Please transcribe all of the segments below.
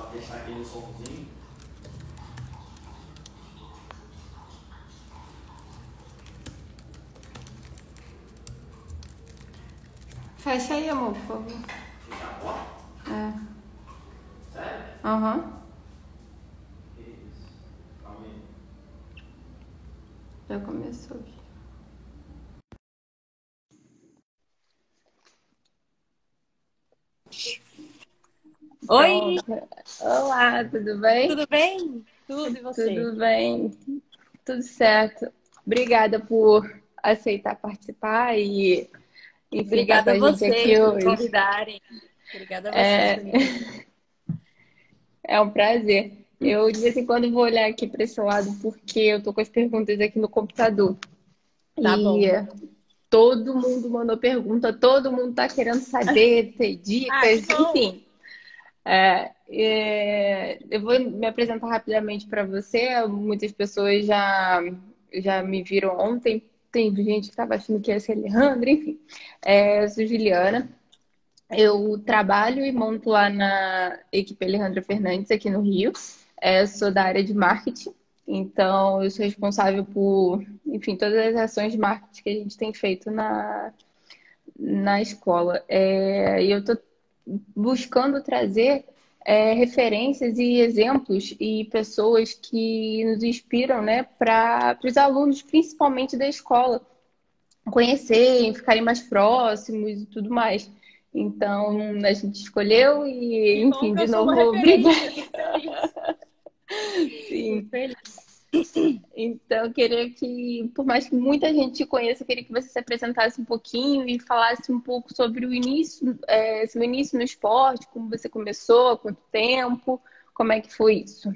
testar aquele somzinho. Fecha aí, amor, por favor. Fechar a porta? É. Sério? Aham. Que isso? Calma aí. Já começou aqui. Oi, Pronto. Olá, tudo bem? tudo bem? Tudo e você? Tudo bem, tudo certo. Obrigada por aceitar participar e, enfim, estar com Obrigada a a gente aqui vocês por me hoje. convidarem. Obrigada a vocês por É, me convidarem. é um prazer. Eu, de vez em quando, vou olhar aqui para esse lado porque eu tô com as perguntas aqui no computador. Tá E bom. todo mundo mandou pergunta, todo mundo tá querendo saber, ter Ah, que dicas, bom. enfim. Eu vou me apresentar rapidamente para você. Muitas pessoas já me viram ontem. Tem gente que estava achando que ia ser Alejandra, enfim. Eu sou Juliana. Eu trabalho e monto lá na equipe Alejandra Fernandes, aqui no Rio. Eu sou da área de marketing. Então, eu sou responsável por, enfim, todas as ações de marketing que a gente tem feito na escola. E eu estou buscando trazer referências e exemplos e pessoas que nos inspiram, né, para os alunos, principalmente da escola, conhecerem, ficarem mais próximos e tudo mais. Então, a gente escolheu e, Que bom enfim, que de eu sou uma novo, obrigada. referência. Fico feliz. Fico Sim. feliz. Então, eu queria que, por mais que muita gente te conheça, eu queria que você se apresentasse um pouquinho e falasse um pouco sobre o início, seu início no esporte, como você começou, há quanto tempo, como é que foi isso?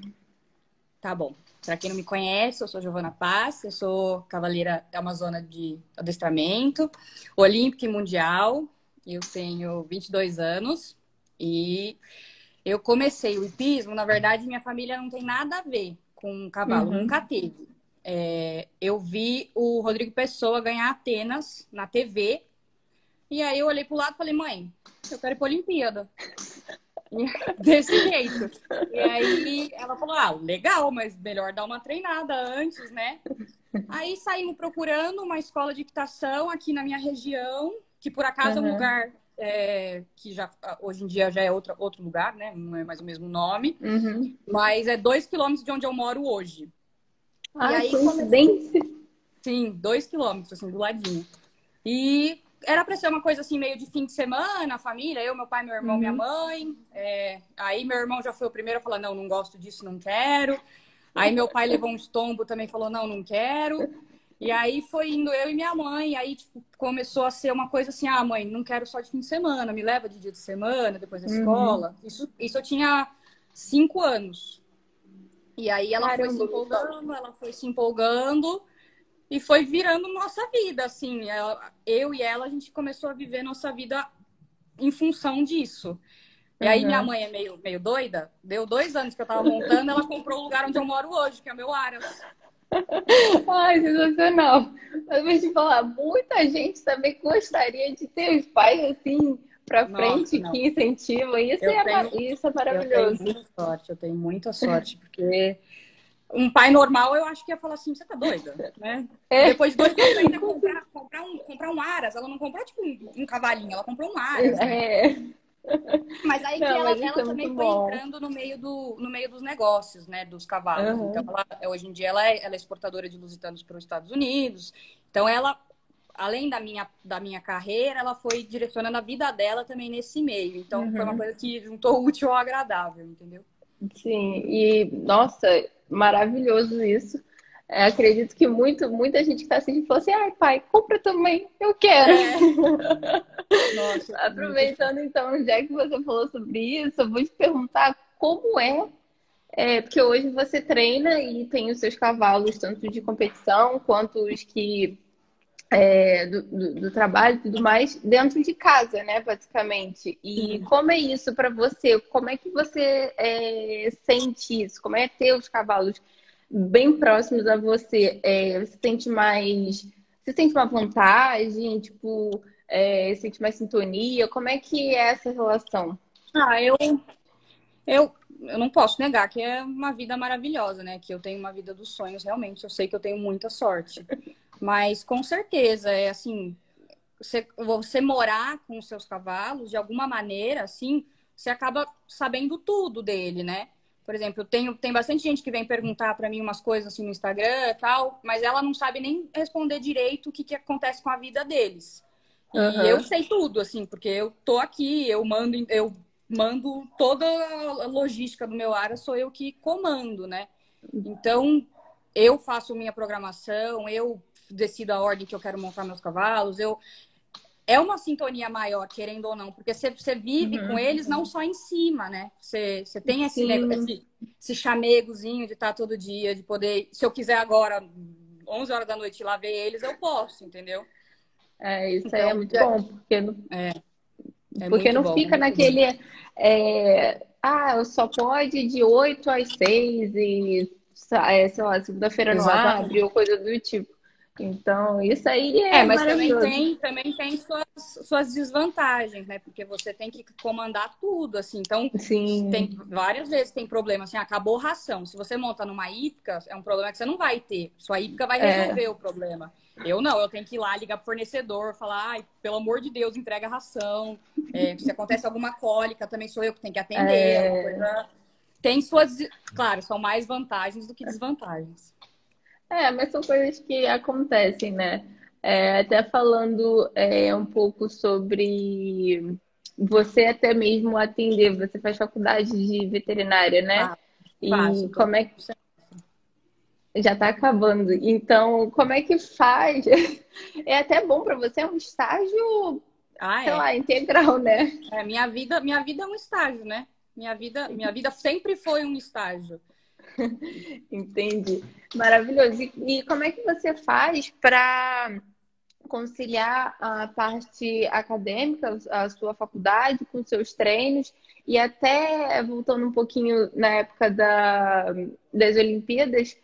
Tá bom. Para quem não me conhece, eu sou Giovana Paz, eu sou cavaleira amazona de adestramento, olímpica e mundial. Eu tenho 22 anos e eu comecei o hipismo, na verdade, minha família não tem nada a ver com cavalo, nunca Uhum. teve. Eu vi o Rodrigo Pessoa ganhar Atenas na TV, e aí eu olhei pro lado e falei, mãe, eu quero ir pra Olimpíada. E desse jeito. E aí ela falou, ah, legal, mas melhor dar uma treinada antes, né? Aí saímos procurando uma escola de equitação aqui na minha região, que por acaso é um Uhum. lugar que já hoje em dia já é outro lugar, né? Não é mais o mesmo nome, Uhum. mas é 2 quilômetros de onde eu moro hoje. E Ah, aí começou, coincidência. sim, 2 quilômetros, assim, do ladinho. E era para ser uma coisa assim, meio de fim de semana, família, eu, meu pai, meu irmão, minha Uhum. mãe. Aí meu irmão já foi o primeiro a falar, não, não gosto disso, não quero. Aí meu pai levou um tombo também, falou, não, não quero. E aí foi indo eu e minha mãe, aí tipo, começou a ser uma coisa assim, ah, mãe, não quero só de fim de semana, me leva de dia de semana, depois da Uhum. escola. Isso eu tinha 5 anos. E aí ela foi se Caramba, Gustavo. empolgando, ela foi se empolgando e foi virando nossa vida, assim. Eu e ela, a gente começou a viver nossa vida em função disso. E aí minha Uhum. mãe é meio doida, deu 2 anos que eu tava montando, ela comprou o lugar onde eu moro hoje, que é o meu Aras. Ai, sensacional. Mas vou te falar, muita gente também gostaria de ter os pais assim pra Nossa, frente não. que incentivam. Eu tenho, Isso é eu tenho maravilhoso. muita sorte, eu tenho muita sorte, porque um pai normal eu acho que ia falar assim, você tá doida, né? É. Depois de 2 anos ainda comprar um Aras, ela não comprou tipo um cavalinho, ela comprou um Aras, né? É. Mas aí que Não, ela, mas isso ela é muito também foi bom. entrando no meio dos negócios, né, dos cavalos. Então, Uhum. hoje em dia, ela é exportadora de lusitanos para os Estados Unidos. Então, ela, além da minha carreira, ela foi direcionando a vida dela também nesse meio. Então, foi uma Uhum. coisa que juntou o útil ao agradável, entendeu? Sim, e nossa, maravilhoso isso. Acredito que muita gente que está assistindo falou assim: ai, pai, compra também, eu quero. É, nossa, eu tenho muita Aproveitando sorte. então, já que você falou sobre isso, eu vou te perguntar como porque hoje você treina e tem os seus cavalos, tanto de competição quanto os que do trabalho e tudo mais, dentro de casa, né, basicamente. E Sim. como é isso para você? Como é que você sente isso? Como é ter os cavalos bem próximos a você? Você sente uma vantagem? Tipo, sente mais sintonia? Como é que é essa relação? Ah, eu eu não posso negar que é uma vida maravilhosa, né? Que eu tenho uma vida dos sonhos, realmente. Eu sei que eu tenho muita sorte. Mas, com certeza, é assim, você morar com os seus cavalos, de alguma maneira, assim, você acaba sabendo tudo dele, né? Por exemplo, tem bastante gente que vem perguntar para mim umas coisas assim no Instagram e tal, mas ela não sabe nem responder direito o que acontece com a vida deles. E eu Aham. sei tudo, assim, porque eu tô aqui, eu mando toda a logística do meu área, sou eu que comando, né? Então, eu faço minha programação, eu decido a ordem que eu quero montar meus cavalos, é uma sintonia maior, querendo ou não, porque você vive com Uhum. eles não só em cima, né? Você tem Sim. esse chamegozinho de estar todo dia, de poder, se eu quiser agora, 11 horas da noite, ir lá ver eles, eu posso, entendeu? Isso aí é Então, muito bom, porque é porque muito não bom, fica muito bom. naquele. Só pode de 8 às 6 e, sei lá, segunda-feira não abre Exatamente. ou coisa do tipo. Então, isso aí é Mas também maravilhoso. tem suas desvantagens, né? Porque você tem que comandar tudo, assim. Então, tem Sim, várias vezes tem problema, assim, acabou ração. Se você monta numa hípica, é um problema que você não vai ter. Sua hípica vai é, resolver o problema. Eu não, eu tenho que ir lá ligar pro fornecedor, falar, ai, pelo amor de Deus, entrega a ração. Se acontece alguma cólica, também sou eu que tenho que atender, alguma é, coisa. Tem suas, claro, são mais vantagens do que desvantagens. mas são coisas que acontecem, né? Até falando um pouco sobre você até mesmo atender, você faz faculdade de veterinária, né? Faço, E tô. como é que já está acabando? Então, como é que faz? É até bom para você, é um estágio, Ah, sei é. lá, integral, né? Minha vida é um estágio, né? Minha vida sempre foi um estágio. Entendi. Maravilhoso. E como é que você faz para conciliar a parte acadêmica, a sua faculdade, com seus treinos, e até voltando um pouquinho na época das Olimpíadas,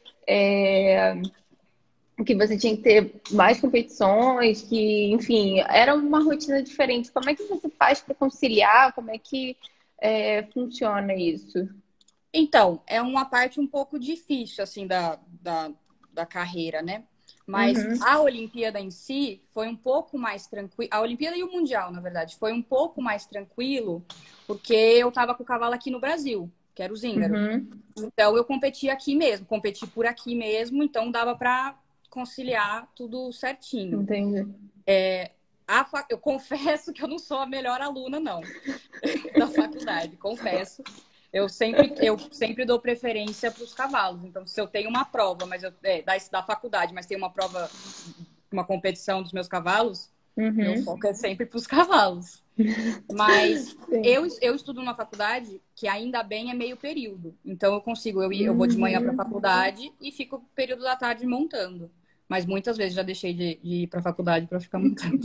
que você tinha que ter mais competições, que, enfim, era uma rotina diferente. Como é que você faz para conciliar? Como é que funciona isso? Então, é uma parte um pouco difícil, assim, da carreira, né? Mas Uhum, a Olimpíada em si foi um pouco mais tranquilo. A Olimpíada e o Mundial, na verdade, foi um pouco mais tranquilo, porque eu tava com o cavalo aqui no Brasil, que era o Zíngaro. uhum, Então, eu competi aqui mesmo, competi por aqui mesmo, então dava para conciliar tudo certinho. entendi. Eu confesso que eu não sou a melhor aluna, não, da faculdade, confesso. Eu sempre dou preferência para os cavalos. Então, se eu tenho uma prova, da faculdade, mas tem uma prova, uma competição dos meus cavalos, meu Uhum, foco é sempre para os cavalos. Mas sim. eu estudo numa faculdade que ainda bem é meio período. Então eu consigo, eu vou de manhã para a Uhum. faculdade e fico o período da tarde montando. Mas muitas vezes já deixei de ir para a faculdade para ficar montando.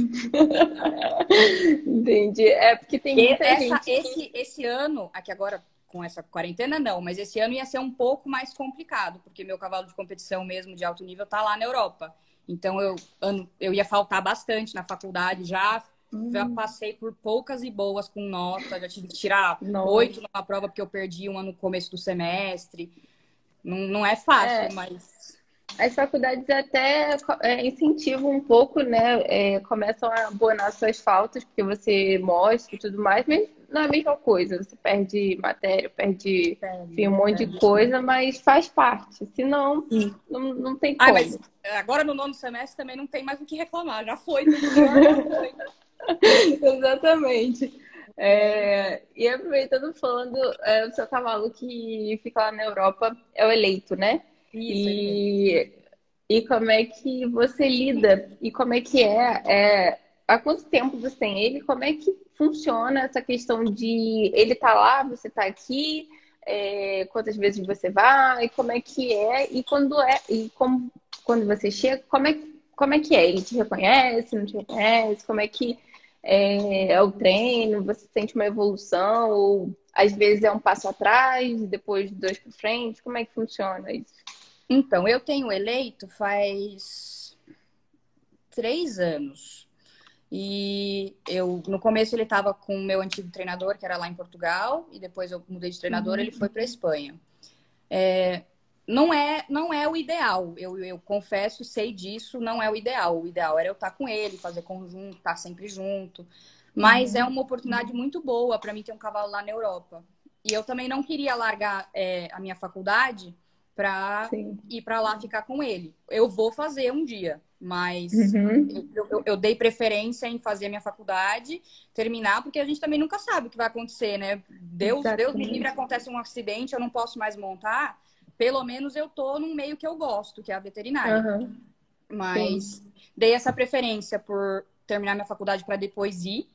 Entendi. É porque tem E muita gente que. esse ano, aqui agora com essa quarentena não, mas esse ano ia ser um pouco mais complicado, porque meu cavalo de competição mesmo de alto nível tá lá na Europa. Então eu ia faltar bastante na faculdade, já passei por poucas e boas com nota, já tive que tirar Nossa. 8 numa prova porque eu perdi uma no começo do semestre. Não, não é fácil, É, mas as faculdades até incentivam um pouco, né? Começam a abonar suas faltas, porque você mostra e tudo mais, mas não é a mesma coisa. Você perde matéria, perde, enfim, um monte de perde sim. coisa, mas faz parte. Senão, não tem Ai, mas como. agora no nono semestre também não tem mais o que reclamar. Já foi, tudo pior já foi. Exatamente. E aproveitando, falando, o seu cavalo que fica lá na Europa é o eleito, né? Isso, ele mesmo. E, e como é que você lida? E como é que há quanto tempo você tem ele? Como é que funciona essa questão de ele tá lá, você tá aqui? Quantas vezes você vai? Como é que é? E quando você chega, como é que é? Ele te reconhece, não te reconhece? Como é que é o treino? Você sente uma evolução? Ou às vezes é um passo atrás, depois dois para frente? Como é que funciona isso? Então, eu tenho eleito faz 3 anos. E no começo ele estava com o meu antigo treinador, que era lá em Portugal, e depois eu mudei de treinador, ele foi para Espanha. Não é o ideal, eu confesso, sei disso, não é o ideal. O ideal era eu estar com ele, fazer conjunto, estar sempre junto. Mas é uma oportunidade muito boa para mim ter um cavalo lá na Europa. E eu também não queria largar a minha faculdade para ir para lá ficar com ele. Eu vou fazer um dia, mas eu dei preferência em fazer a minha faculdade, terminar, porque a gente também nunca sabe o que vai acontecer, né? Deus me livre, acontece um acidente, eu não posso mais montar. Pelo menos eu tô num meio que eu gosto, que é a veterinária. Mas dei essa preferência por terminar minha faculdade para depois ir.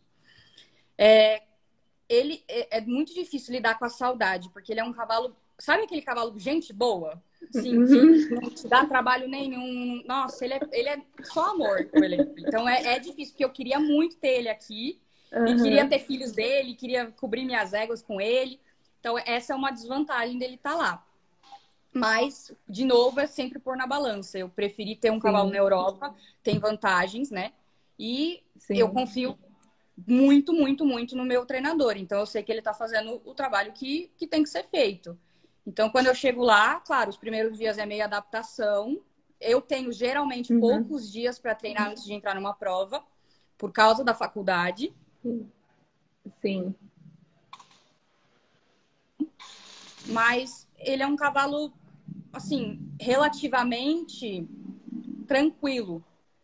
Ele é muito difícil lidar com a saudade, porque ele é um cavalo... Sabe aquele cavalo gente boa? Assim, que não te dá trabalho nenhum. Nossa, ele é só amor com ele. Então é difícil, porque eu queria muito ter ele aqui. E queria ter filhos dele, queria cobrir minhas éguas com ele. Então essa é uma desvantagem dele estar lá. Mas, de novo, é sempre pôr na balança. Eu preferi ter um cavalo na Europa, tem vantagens, né? E eu confio muito, muito, muito no meu treinador. Então, eu sei que ele tá fazendo o trabalho que tem que ser feito. Então, quando eu chego lá, claro, os primeiros dias é meio adaptação. Eu tenho, geralmente, poucos dias para treinar antes de entrar numa prova, por causa da faculdade. Sim. Mas ele é um cavalo, assim, relativamente tranquilo.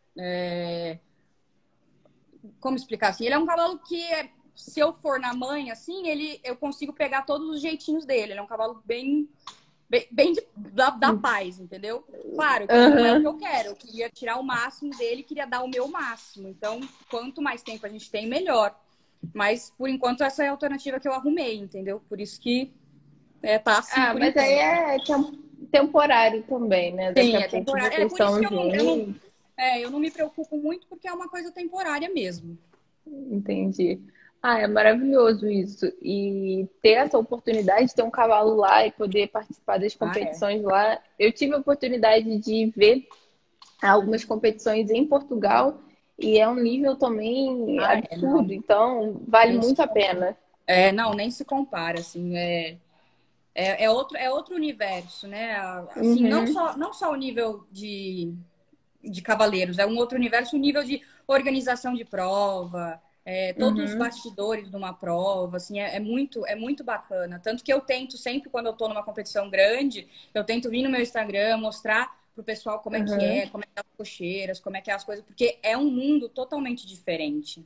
Como explicar assim? Ele é um cavalo que, se eu for na manha, assim, eu consigo pegar todos os jeitinhos dele. Ele é um cavalo bem da paz, entendeu? Claro que não é o que eu quero. Eu queria tirar o máximo dele, queria dar o meu máximo. Então, quanto mais tempo a gente tem, melhor. Mas, por enquanto, essa é a alternativa que eu arrumei, entendeu? Por isso que tá assim por mas enquanto. aí é temporário também, né? Daqui Sim, a é pouco temporário. vocês Por isso estão que juntos. eu não me preocupo muito, porque é uma coisa temporária mesmo. Entendi. É maravilhoso isso. E ter essa oportunidade de ter um cavalo lá e poder participar das competições lá. Eu tive a oportunidade de ver algumas competições em Portugal e é um nível também absurdo. Então, vale muito a pena. Não, nem se compara, assim, é outro universo, né? Assim, não só o nível de cavaleiros, é um outro universo, o nível de organização de prova, todos os bastidores de uma prova, assim, é muito bacana. Tanto que eu tento sempre, quando eu tô numa competição grande, eu tento vir no meu Instagram, mostrar pro pessoal como é como é que é as cocheiras, como é que é as coisas, porque é um mundo totalmente diferente.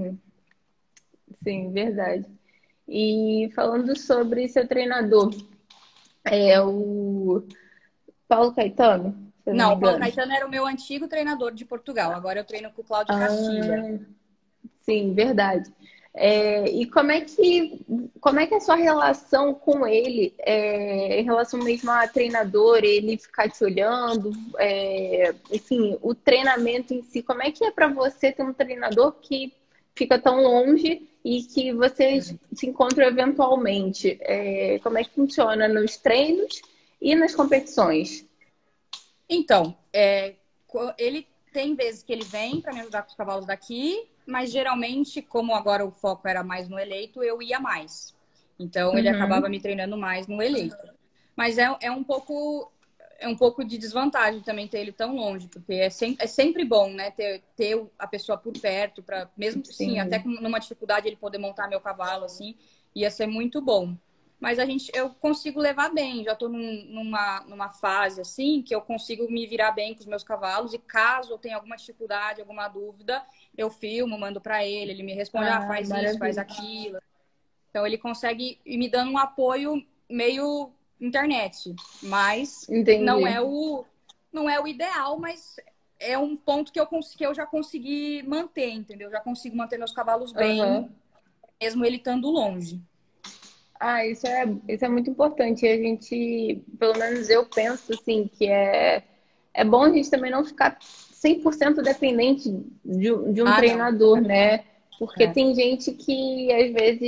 Sim, verdade. E falando sobre seu treinador, é o Paulo Caetano, se eu não me Não, o Paulo engano. Caetano era o meu antigo treinador de Portugal. Agora eu treino com o Cláudio Castilha. Sim, verdade. E como é que é a sua relação com ele, em relação mesmo a treinador, ele ficar te olhando, enfim, o treinamento em si, como é que é para você ter um treinador que fica tão longe e que vocês se encontram eventualmente? Como é que funciona nos treinos e nas competições? Então, ele tem vezes que ele vem para me ajudar com os cavalos daqui, mas geralmente, como agora o foco era mais no eleito, eu ia mais. Então, ele acabava me treinando mais no eleito. Mas é um pouco de desvantagem também ter ele tão longe, porque é sempre bom, né? Ter a pessoa por perto, para mesmo sim, até numa dificuldade ele poder montar meu cavalo, assim, ia ser muito bom. Mas eu consigo levar bem, já estou numa fase assim que eu consigo me virar bem com os meus cavalos, e caso eu tenha alguma dificuldade, alguma dúvida, eu filmo, mando para ele me responde, faz isso, faz aquilo. Então ele consegue ir me dando um apoio meio internet, mas não é o ideal, mas é um ponto que eu já consegui manter, entendeu? Eu já consigo manter meus cavalos bem, mesmo ele estando longe. Isso é muito importante. A gente, pelo menos eu penso assim, que é bom a gente também não ficar 100% dependente de um treinador, né? Porque tem gente que às vezes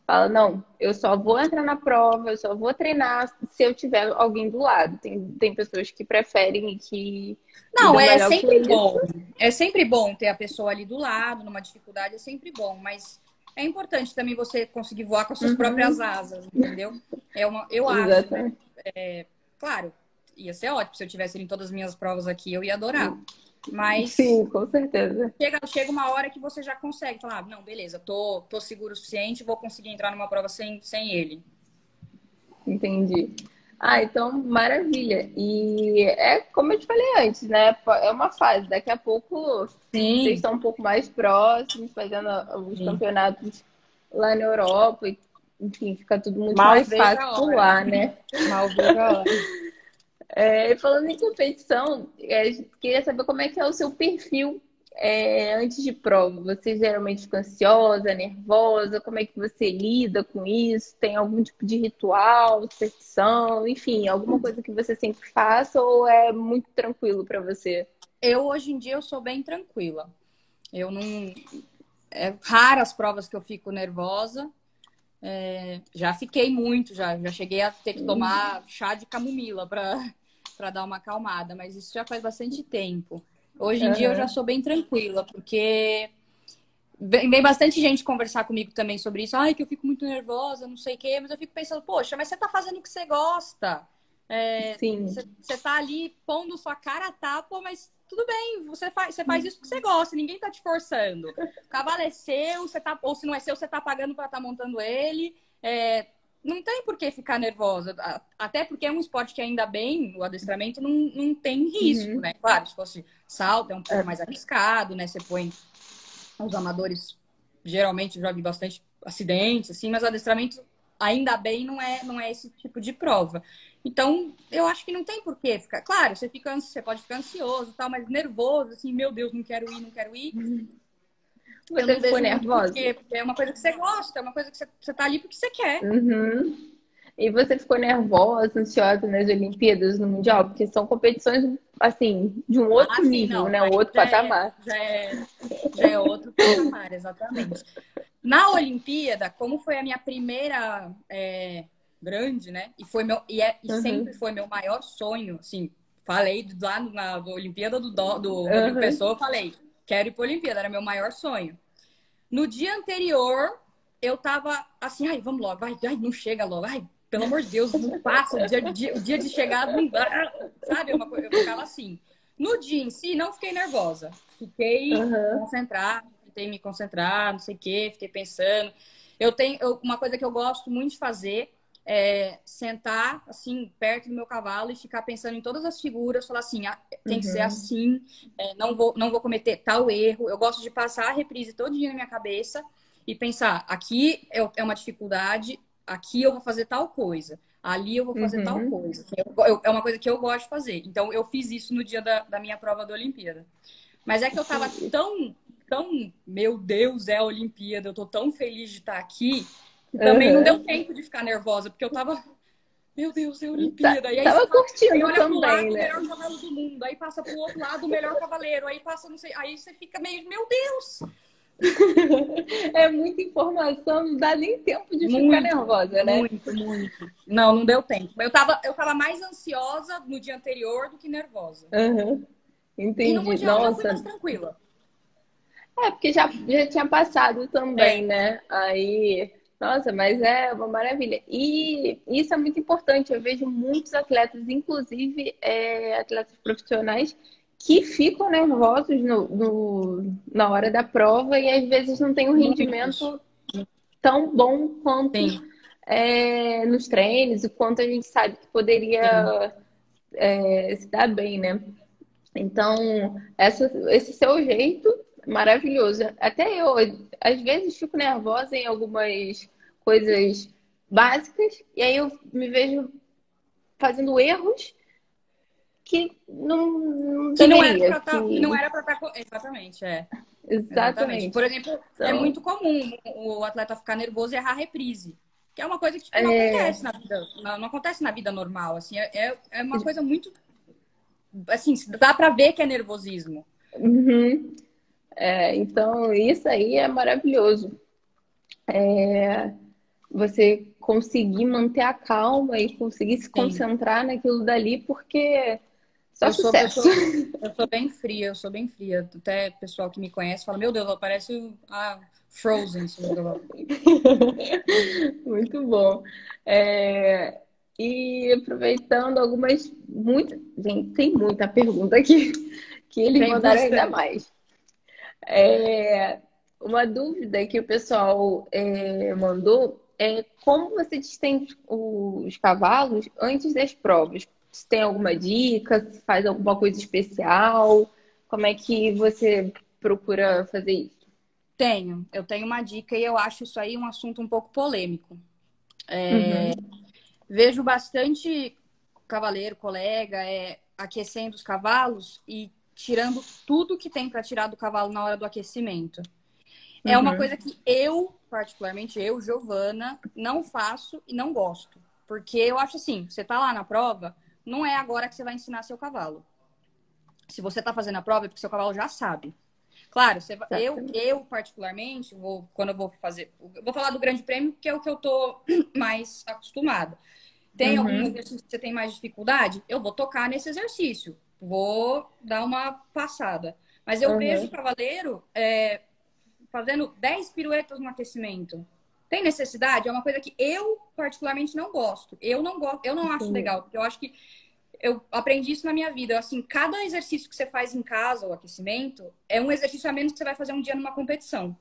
Fala, não, eu só vou entrar na prova, eu só vou treinar se eu tiver alguém do lado. Tem pessoas que preferem que Não, lidam é melhor com sempre bom. isso. É sempre bom ter a pessoa ali do lado, numa dificuldade, é sempre bom. Mas é importante também você conseguir voar com as suas próprias Uhum, asas, entendeu? Eu acho, né? exatamente. Claro, ia ser ótimo se eu tivesse em todas as minhas provas aqui, eu ia adorar. Mas Sim, com certeza. chega uma hora que você já consegue falar, não, beleza, tô seguro o suficiente, vou conseguir entrar numa prova sem ele. Entendi. Ah, então, maravilha. E é como eu te falei antes, né? É uma fase. Daqui a pouco vocês Sim, estão um pouco mais próximos, fazendo os sim. campeonatos lá na Europa. E, enfim, fica tudo muito Mal mais vejo fácil a por hora. lá, né? Mal vejo a hora. E falando em competição, queria saber como é que é o seu perfil antes de prova. Você geralmente fica ansiosa, nervosa? Como é que você lida com isso? Tem algum tipo de ritual, superstição, enfim, alguma coisa que você sempre faça ou é muito tranquilo para você? Hoje em dia, eu sou bem tranquila. Eu não... É raro as provas que eu fico nervosa. Já fiquei muito, já cheguei a ter que tomar chá de camomila para dar uma acalmada, mas isso já faz bastante tempo. Hoje em dia eu já Aham. sou bem tranquila, porque vem bastante gente conversar comigo também sobre isso. Ai, que eu fico muito nervosa, não sei o quê, mas eu fico pensando, poxa, mas você tá fazendo o que você gosta. Sim. Você tá ali pondo sua cara a tapa, mas tudo bem, você faz isso porque você gosta, ninguém tá te forçando. O cavalo é seu, você tá, ou se não é seu, você tá pagando para estar montando ele. Não tem por que ficar nervosa. Até porque é um esporte que ainda bem, o adestramento não tem risco, Uhum. né? Claro, se fosse salto, é um pouco É, mais arriscado, né? Você põe os amadores, geralmente já vi bastante acidentes, assim, mas o adestramento, ainda bem, não é esse tipo de prova. Então, eu acho que não tem por que ficar. Claro, você pode ficar ansioso e tal, mas nervoso, assim, meu Deus, não quero ir, não quero ir. Eu Você não ficou vejo muito por nervosa? quê, porque é uma coisa que você gosta, é uma coisa que você tá ali porque você quer. Uhum. E você ficou nervosa, ansiosa nas Olimpíadas, no Mundial? Porque são competições, assim, de um Ah, outro sim, nível, não. né? Um Aí outro patamar. já é outro patamar, exatamente. Na Olimpíada, como foi a minha primeira grande, né? E sempre Uhum. foi meu maior sonho, assim, falei lá na Olimpíada do Rodrigo Uhum. Pessoa, eu falei, quero ir para a Olimpíada, era meu maior sonho. No dia anterior, eu tava assim, ai, vamos logo, ai, não chega logo, ai, pelo amor de Deus, não passa, o dia de chegada não dá, sabe? Eu ficava assim. No dia em si, não fiquei nervosa, fiquei Uhum. concentrada, tentei me concentrar, não sei o quê, fiquei pensando. Uma coisa que eu gosto muito de fazer é sentar assim perto do meu cavalo e ficar pensando em todas as figuras, falar assim, ah, tem que ser Uhum. assim, não vou cometer tal erro. Eu gosto de passar a reprise todo dia na minha cabeça e pensar, aqui é uma dificuldade, aqui eu vou fazer tal coisa, ali eu vou fazer tal Uhum. coisa. É uma coisa que eu gosto de fazer. Então, eu fiz isso no dia da minha prova da Olimpíada. Mas é que eu tava tão, meu Deus, é a Olimpíada, eu tô tão feliz de estar aqui, que também não deu Uhum. tempo de ficar nervosa, porque eu tava, meu Deus, é a Olimpíada. E aí Tava aí curtindo olha pro também, lado, o né? melhor cavalo do mundo, aí passa pro outro lado, o melhor cavaleiro, aí passa, não sei, aí você fica meio, meu Deus! É muita informação, não dá nem tempo de ficar Muito, nervosa, né? muito, muito. Não deu tempo. Eu tava mais ansiosa no dia anterior do que nervosa. Uhum. E no Entendi. Mundial eu já fui mais Nossa. tranquila. Porque já tinha passado também, É, né? Aí, nossa, mas é uma maravilha. E isso é muito importante. Eu vejo muitos atletas, inclusive atletas profissionais, que ficam nervosos na hora da prova e às vezes não tem um muitos. rendimento tão bom quanto Sim, nos treinos, e quanto a gente sabe que sim. poderia se dar bem, né? Então, esse seu jeito, maravilhoso. Até eu, às vezes, fico nervosa em algumas coisas básicas, e aí eu me vejo fazendo erros que não Que não era deveria. para estar, que não era para estar, exatamente, exatamente. Por Exatamente. exemplo, é Então, muito comum o atleta ficar nervoso e errar reprise, que é uma coisa que tipo não é, acontece na vida, não acontece na vida normal, assim, é uma coisa muito, assim, dá para ver que é nervosismo. uhum. Então, isso aí é maravilhoso. você conseguir manter a calma e conseguir se Sim. concentrar naquilo dali, porque só Eu sou, eu sucesso. sou, eu sou bem fria, eu sou bem fria. Até o pessoal que me conhece fala, meu Deus, ela parece a Frozen. Se você falar. Muito bom. É, e aproveitando algumas, muito, gente, tem muita pergunta aqui que eles Tem mandaram ainda bastante. mais. É, uma dúvida que o pessoal mandou é como você distingue os cavalos antes das provas? Se tem alguma dica, se faz alguma coisa especial? Como é que você procura fazer isso? Eu tenho uma dica e eu acho isso aí um assunto um pouco polêmico. Uhum, Vejo bastante cavaleiro, colega, aquecendo os cavalos e tirando tudo que tem para tirar do cavalo na hora do aquecimento. É uma uhum, coisa que eu, particularmente eu, Giovana, não faço e não gosto. Porque eu acho assim, você tá lá na prova, não é agora que você vai ensinar seu cavalo. Se você tá fazendo a prova, é porque seu cavalo já sabe. Claro, exatamente. eu particularmente, quando eu vou fazer. Eu vou falar do Grande Prêmio, que é o que eu tô mais acostumada. Tem algum Uhum, exercício que você tem mais dificuldade? Eu vou tocar nesse exercício. Vou dar uma passada. Mas eu vejo o uhum, cavaleiro fazendo 10 piruetas no aquecimento. Tem necessidade? É uma coisa que eu particularmente não gosto. Eu não gosto, eu não acho entendi. legal, porque eu acho que eu aprendi isso na minha vida. Assim, cada exercício que você faz em casa, o aquecimento, é um exercício a menos que você vai fazer um dia numa competição.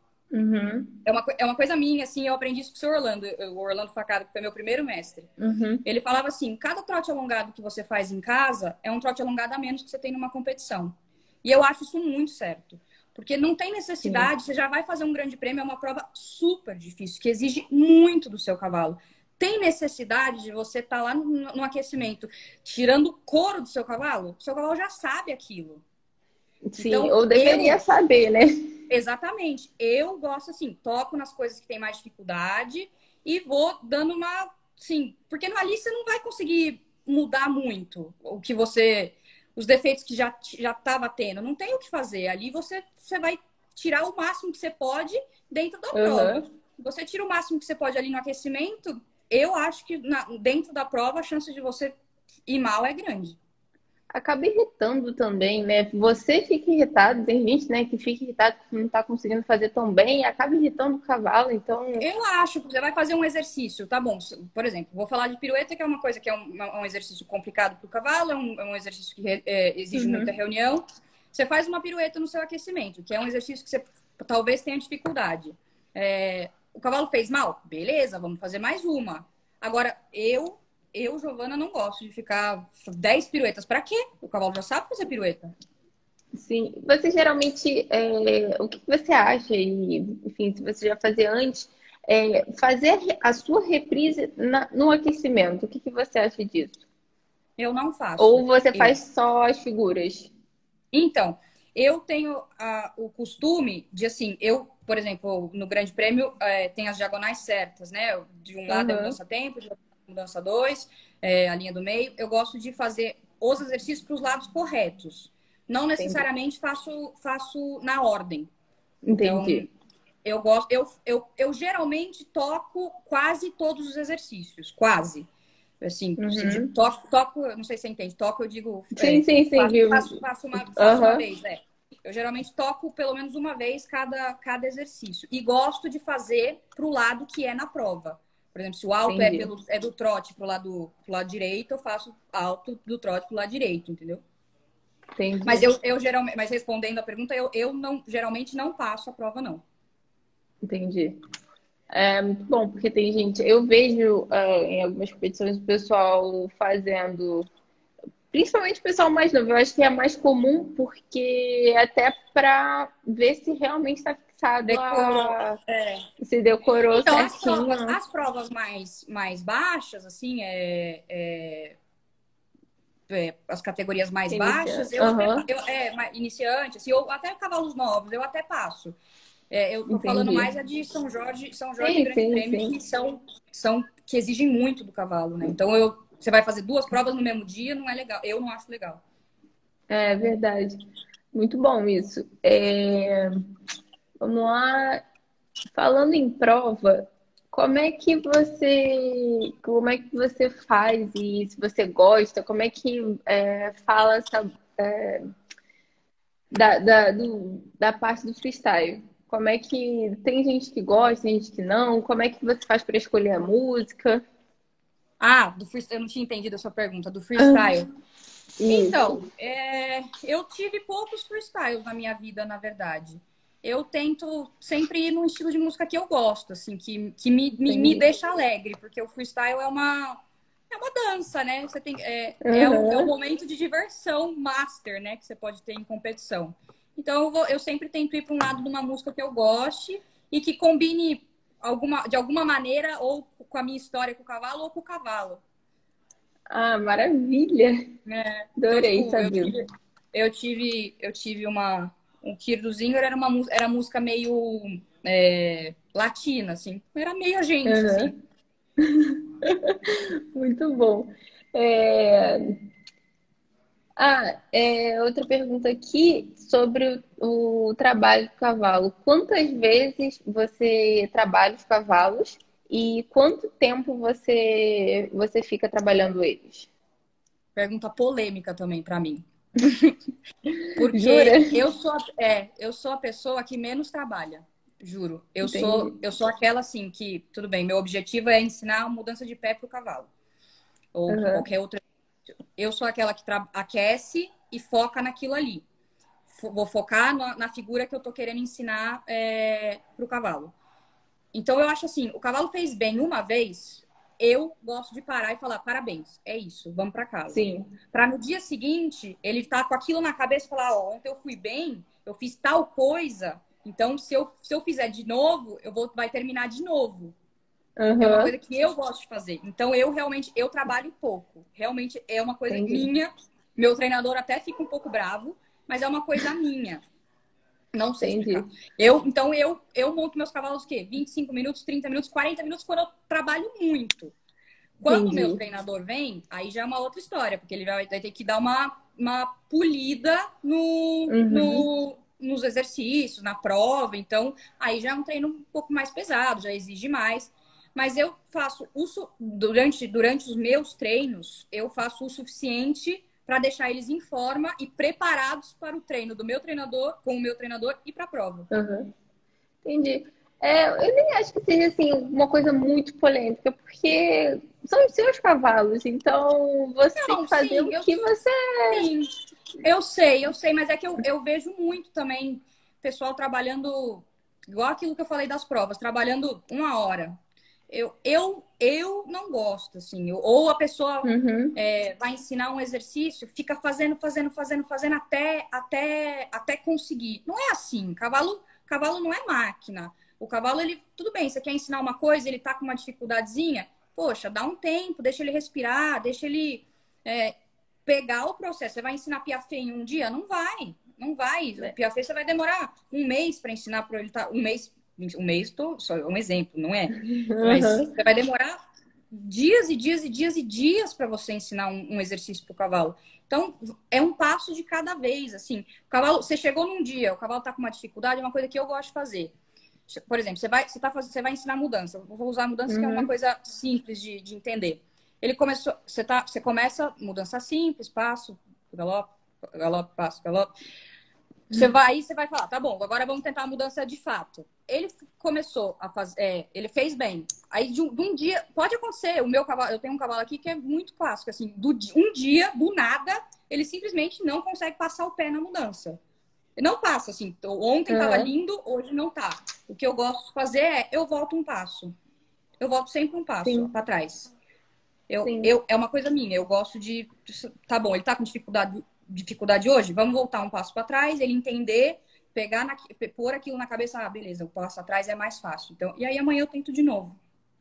Uhum, É uma coisa minha, assim, eu aprendi isso com o seu Orlando, o Orlando Facada, que foi meu primeiro mestre. uhum, Ele falava assim, cada trote alongado que você faz em casa é um trote alongado a menos que você tem numa competição. E eu acho isso muito certo. Porque não tem sim. necessidade, você já vai fazer um grande prêmio, é uma prova super difícil, que exige muito do seu cavalo. Tem necessidade de você estar lá no aquecimento, tirando o couro do seu cavalo? O seu cavalo já sabe aquilo. Sim, Então, ou deveria saber, né? exatamente, eu gosto assim, toco nas coisas que tem mais dificuldade e vou dando uma, sim, porque ali você não vai conseguir mudar muito o que você, os defeitos que já estava tendo, não tem o que fazer. Ali você vai tirar o máximo que você pode dentro da prova. Uhum. Você tira o máximo que você pode ali no aquecimento, eu acho que dentro da prova a chance de você ir mal é grande. Acaba irritando também, né? Você fica irritado, tem gente, né, que fica irritado porque não tá conseguindo fazer tão bem e acaba irritando o cavalo, então. Eu acho que você vai fazer um exercício, tá bom? Por exemplo, vou falar de pirueta, que é uma coisa que é um exercício complicado para o cavalo, é um exercício que exige muita Uhum. reunião. Você faz uma pirueta no seu aquecimento, que é um exercício que você talvez tenha dificuldade. O cavalo fez mal? Beleza, vamos fazer mais uma. Agora, Giovana, não gosto de ficar 10 piruetas. Para quê? O cavalo já sabe fazer pirueta. Sim. Você geralmente, o que você acha, e, enfim, se você já fazia antes, fazer a sua reprise no aquecimento, o que você acha disso? Eu não faço. Ou você Eu. faz só as figuras? Então, eu tenho o costume de, assim, por exemplo, no Grande Prêmio tem as diagonais certas, né? De um lado é Aham, mudança tempo, de outro lado é mudança dois, a linha do meio. Eu gosto de fazer os exercícios para os lados corretos. Não entendi. necessariamente faço na ordem. Então, Entendi. eu gosto, eu geralmente toco quase todos os exercícios, quase. Assim, Uhum. toco, não sei se você entende, toco, eu digo, Sim, sim, sim, viu? faço uma Aham, vez, Eu geralmente toco pelo menos uma vez cada exercício. E gosto de fazer para o lado que é na prova. Por exemplo, se o alto entendi. é do trote pro lado direito, eu faço alto do trote pro lado direito, entendeu? Mas Entendi. eu geralmente, mas respondendo a pergunta, eu não, geralmente não passo a prova, não. Entendi. É muito bom, porque tem gente. Eu vejo em algumas competições o pessoal fazendo, principalmente o pessoal mais novo, eu acho que é mais comum, porque até para ver se realmente está fixado Decorou. se decorou Então, certinho. as provas mais baixas, assim, as categorias mais baixas, Iniciando. Aham, iniciante, assim, ou até cavalos novos, eu até passo. Eu tô falando entendi. mais de São Jorge e Sim, Grande sim, Prêmio, sim. que exigem muito do cavalo, né? Então, você vai fazer duas provas no mesmo dia, não é legal. Eu não acho legal. É verdade. Muito bom isso. Vamos lá. Falando em prova. como é que você faz e se você gosta, como é que fala da parte do freestyle? Como é que tem gente que gosta, tem gente que não? Como é que você faz para escolher a música? Ah, do freestyle, eu não tinha entendido a sua pergunta, do Ah, freestyle. isso, Então, eu tive poucos freestyles na minha vida, na verdade. Eu tento sempre ir num estilo de música que eu gosto, assim, que me entendi. deixa alegre, porque o freestyle é uma dança, né? Você tem, é um Aham. momento de diversão master, né? Que você pode ter em competição. Então, eu sempre tento ir para um lado de uma música que eu goste e que combine de alguma maneira ou com a minha história com o cavalo ou com o cavalo. Ah, maravilha! Né? Então, Adorei tipo, saber. eu tive um Kirduzinho, era música meio latina, assim. Era meio a gente, assim. Aham. Muito bom. É, outra pergunta aqui sobre o trabalho do cavalo. Quantas vezes você trabalha os cavalos e quanto tempo você fica trabalhando eles? Pergunta polêmica também pra mim. Jura? Porque eu sou a pessoa que menos trabalha. Juro. Entendi. Eu sou aquela assim que, tudo bem, meu objetivo é ensinar a mudança de pé pro cavalo. Ou Aham, qualquer outra. Eu sou aquela que aquece e foca naquilo ali. Vou focar na figura que eu tô querendo ensinar pro cavalo. Então eu acho assim, o cavalo fez bem uma vez, eu gosto de parar e falar parabéns, é isso, vamos para casa. sim, Para no dia seguinte ele tá com aquilo na cabeça e falar, ó, ontem eu fui bem, eu fiz tal coisa, então se eu fizer de novo, vai terminar de novo. É uma aham, coisa que eu gosto de fazer. Então eu realmente eu trabalho pouco. Realmente é uma coisa entendi, minha. Meu treinador até fica um pouco bravo, mas é uma coisa minha. Não sei explicar. entendi, Eu monto meus cavalos o quê? 25 minutos, 30 minutos, 40 minutos quando eu trabalho muito. Quando o meu entendi. treinador vem, aí já é uma outra história, porque ele vai ter que dar uma polida Uhum, nos exercícios, na prova. Então, aí já é um treino um pouco mais pesado, já exige mais. Mas eu faço durante os meus treinos, eu faço o suficiente para deixar eles em forma e preparados para o treino do meu treinador, com o meu treinador e para a prova. aham, entendi. Eu nem acho que seja assim uma coisa muito polêmica, porque são os seus cavalos, então você tem Não, que fazer sim, o que você. sim, eu sei, mas é que eu vejo muito também pessoal trabalhando, igual aquilo que eu falei das provas, trabalhando uma hora. Eu não gosto, assim. Ou a pessoa Uhum, vai ensinar um exercício, fica fazendo até conseguir. Não é assim. Cavalo não é máquina. O cavalo, ele, tudo bem, você quer ensinar uma coisa, ele tá com uma dificuldadezinha, poxa, dá um tempo, deixa ele respirar, deixa ele é, pegar o processo. Você vai ensinar Piaget em um dia? Não vai. Não vai. O né? Piaget você vai demorar um mês para ensinar para ele. Um mês, só é um exemplo, não é? Mas Aham, você vai demorar dias e dias e dias e dias para você ensinar um exercício para o cavalo. Então, é um passo de cada vez, assim. O cavalo, você chegou num dia, o cavalo está com uma dificuldade, é uma coisa que eu gosto de fazer. Por exemplo, você vai ensinar mudança. Eu vou usar mudança que é uma uhum, coisa simples de entender. Ele começou, você começa mudança simples, passo, galope, galope, passo, galope. Você vai falar, tá bom, agora vamos tentar a mudança de fato. Ele começou a fazer, ele fez bem. Aí de um dia, pode acontecer, o meu cavalo, eu tenho um cavalo aqui que é muito clássico, assim, um dia, do nada, ele simplesmente não consegue passar o pé na mudança. Não passa, assim, ontem tava aham, lindo, hoje não tá. O que eu gosto de fazer eu volto um passo. Eu volto sempre um passo sim, para trás. sim. É uma coisa minha, eu gosto tá bom, ele tá com dificuldade hoje, vamos voltar um passo para trás, ele entender, pôr aquilo na cabeça, ah, beleza, o passo atrás é mais fácil. Então, e aí amanhã eu tento de novo.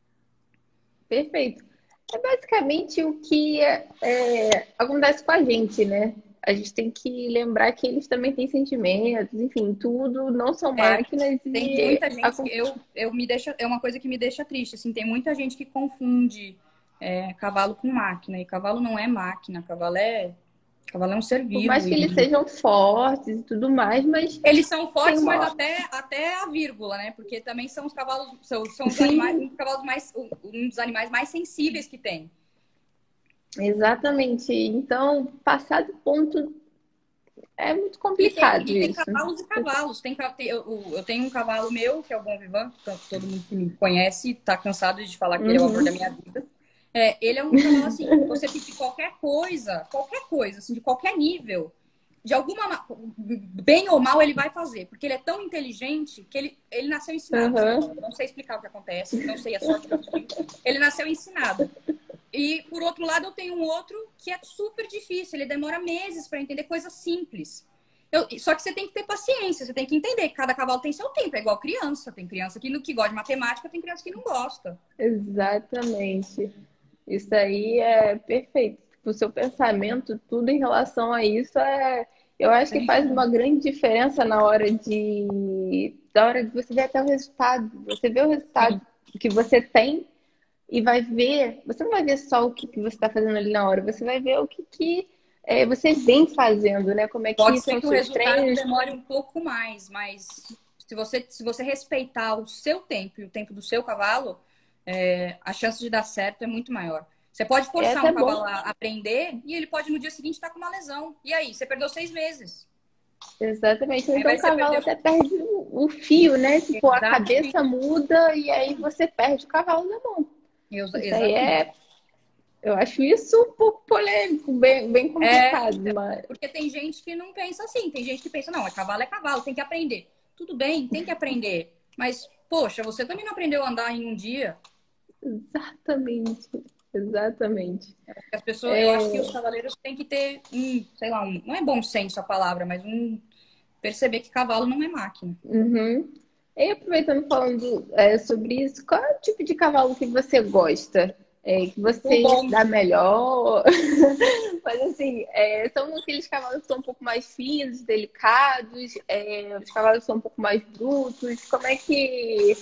Perfeito. É basicamente o que acontece com a gente, né? A gente tem que lembrar que eles também têm sentimentos, enfim, tudo, não são É, máquinas tem e muita gente que é uma coisa que me deixa triste, assim, tem muita gente que confunde cavalo com máquina, e cavalo não é máquina, cavalo O cavalo é um ser Por vivo. mais que eles sejam fortes e tudo mais, mas Eles são fortes, tem mas uma... até a vírgula, né? Porque também são os cavalos, são os animais, Sim, um dos animais mais sensíveis que tem. exatamente. Então, passar do ponto é muito complicado E tem isso. cavalos e cavalos. Eu tenho um cavalo meu, que é o Bom Vivan, todo mundo que me conhece tá cansado de falar que ele é o amor da Uhum, minha vida. Ele é um cavalo assim, você pedir qualquer coisa, assim, de qualquer nível, de bem ou mal ele vai fazer, porque ele é tão inteligente que ele nasceu ensinado, esse uhum, cavalo. Eu não sei explicar o que acontece, não sei a sorte que eu tive. Ele nasceu ensinado. E, por outro lado, eu tenho um outro que é super difícil. Ele demora meses para entender coisas simples. Só que você tem que ter paciência, você tem que entender que cada cavalo tem seu tempo. É igual criança. Tem criança que gosta de matemática, tem criança que não gosta. exatamente. Isso aí é perfeito. O seu pensamento, tudo em relação a isso eu acho que faz uma grande diferença na hora de você ver até o resultado. Você vê o resultado Sim. que você tem e vai ver. Você não vai ver só o que você está fazendo ali na hora. Você vai ver o que você vem fazendo, né? Como é que Pode ser são que o seus resultado treinos. demore um pouco mais, mas se você respeitar o seu tempo e o tempo do seu cavalo, a chance de dar certo é muito maior. Você pode É forçar até um bom. cavalo a aprender e ele pode no dia seguinte estar com uma lesão. E aí, você perdeu 6 meses. Exatamente. Ou Aí então vai o você cavalo perdeu. até perde o fio, né? Tipo, a Exatamente. cabeça muda e aí você perde o cavalo da mão. Isso aí Exatamente. eu acho isso um pouco polêmico, bem, bem complicado, Então, mas porque tem gente que não pensa assim, tem gente que pensa, não, é cavalo, tem que aprender. Tudo bem, tem que aprender. Mas, poxa, você também não aprendeu a andar em um dia. exatamente, exatamente. As pessoas, eu acho que os É, cavaleiros têm que ter sei lá, não é bom senso a palavra, mas perceber que cavalo não é máquina. uhum. E aproveitando falando sobre isso, qual é o tipo de cavalo que você gosta? Que O você se bom, dá melhor? Mas assim, são aqueles cavalos que são um pouco mais finos, delicados, os cavalos são um pouco mais brutos. Como é que,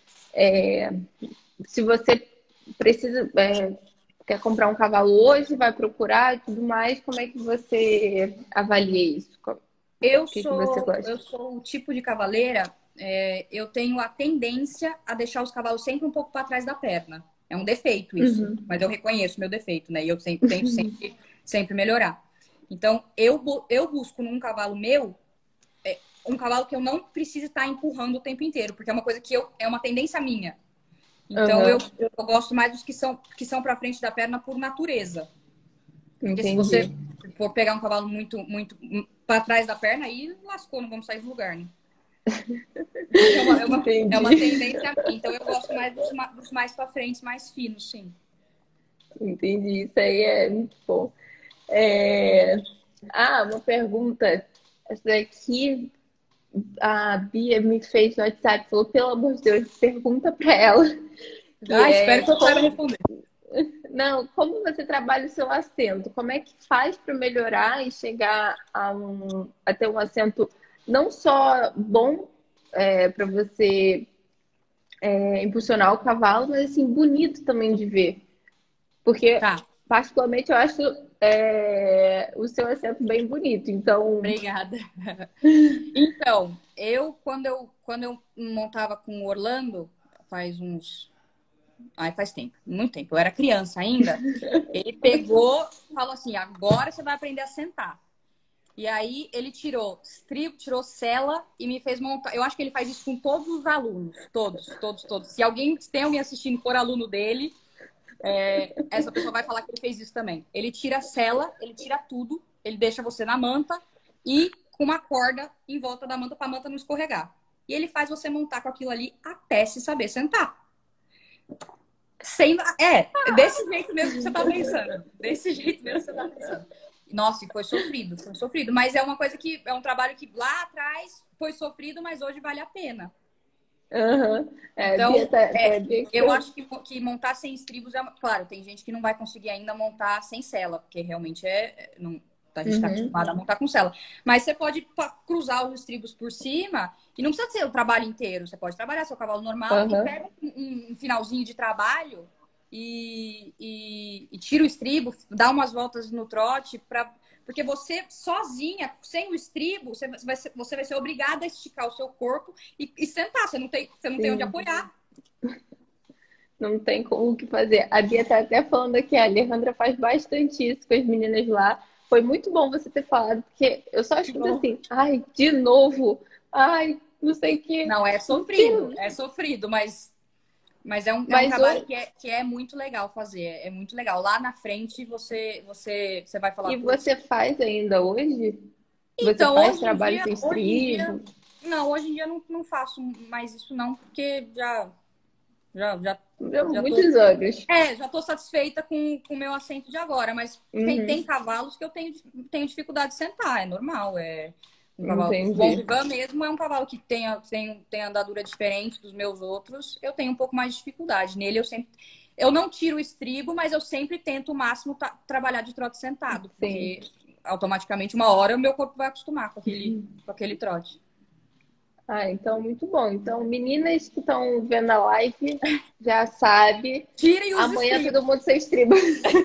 se você precisa, quer comprar um cavalo hoje, vai procurar e tudo mais, como é que você avalia isso? O que você gosta? eu sou o tipo de cavaleira, eu tenho a tendência a deixar os cavalos sempre um pouco para trás da perna. É um defeito isso, Uhum. mas eu reconheço meu defeito, né? E eu tento sempre melhorar. Então, eu busco num cavalo meu um cavalo que eu não precise estar empurrando o tempo inteiro, porque é uma coisa é uma tendência minha. Então, Aham, eu gosto mais dos que são para frente da perna por natureza. Porque se você entendi. for pegar um cavalo muito, muito para trás da perna, aí lascou, não vamos sair do lugar, né? Então, é uma Entendi. tendência minha. Então, eu gosto mais dos mais para frente, mais finos, sim. Entendi. Isso aí é muito bom. Uma pergunta. Essa daqui a Bia me fez no WhatsApp, falou, pelo amor de Deus, pergunta para ela. Que Ah, espero que eu saiba como, responder. não, como você trabalha o seu assento? Como é que faz para melhorar e chegar a ter um assento não só bom para você impulsionar o cavalo, mas assim, bonito também de ver. Porque, Tá, particularmente, eu acho o seu assento bem bonito. Então, obrigada. Então, quando eu montava com o Orlando, faz uns. Ai, faz tempo, muito tempo. Eu era criança ainda. Ele pegou, falou assim: agora você vai aprender a sentar. E aí ele tirou estribo, tirou sela e me fez montar. Eu acho que ele faz isso com todos os alunos. Todos, todos, todos. Se tem alguém assistindo for aluno dele, essa pessoa vai falar que ele fez isso também. Ele tira a sela, ele tira tudo, ele deixa você na manta e com uma corda em volta da manta para a manta não escorregar. E ele faz você montar com aquilo ali até se saber sentar. Desse jeito mesmo que você tá pensando. Desse jeito mesmo que você tá pensando. Nossa, e foi sofrido, foi sofrido. Mas é uma coisa que é um trabalho que lá atrás foi sofrido, mas hoje vale a pena. aham. Bia Então, tá, Bia eu acho que montar sem estribos claro, tem gente que não vai conseguir ainda montar sem sela, porque realmente não, a gente está Uhum, acostumado a montar com sela. Mas você pode cruzar os estribos por cima e não precisa ser o trabalho inteiro. Você pode trabalhar seu cavalo normal e aham. pega um finalzinho de trabalho e tira o estribo, dá umas voltas no trote, porque você sozinha, sem o estribo, você vai ser obrigada a esticar o seu corpo e sentar. Você não tem onde Sim. apoiar. Não tem como o que fazer. A Bia tá até falando aqui, a Alejandra faz bastante isso com as meninas lá. Foi muito bom você ter falado, porque eu só escuto Bom. assim, ai, de novo, ai, não sei o que. Não, é sofrido, mas é um Mas trabalho que é muito legal fazer. É muito legal. Lá na frente você vai falar. E você faz ainda hoje? Você Então, faz trabalho sem estribo? hoje em dia não faço mais isso não, porque já, Deu já tô, muitos anos. já tô satisfeita com o meu assento de agora, mas tem cavalos que eu tenho dificuldade de sentar, é normal, um cavalo. O Bon Entendi. Vivant mesmo é um cavalo que tem andadura diferente dos meus outros, eu tenho um pouco mais de dificuldade. Nele eu não tiro o estribo, mas eu sempre tento o máximo trabalhar de trote sentado, porque automaticamente uma hora o meu corpo vai acostumar com aquele trote. Ah, então muito bom. Então, meninas que estão vendo a live, já sabe. Tirem os Amanhã estribos. todo mundo sem estribo.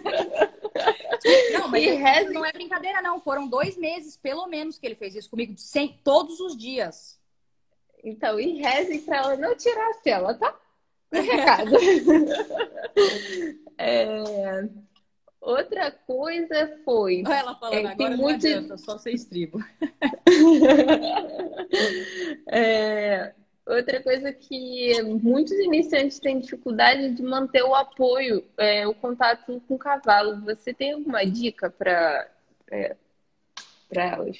Não, mas E isso rezem. não é brincadeira, não. Foram 2 meses, pelo menos, que ele fez isso comigo, todos os dias. Então, e rezem para ela não tirar a cela, tá? Um recado. Outra coisa foi. Olha ela falando, agora Tem não muito. adianta, só ser estribo. Outra coisa que muitos iniciantes têm dificuldade de manter o apoio, o contato com o cavalo. Você tem alguma dica para elas?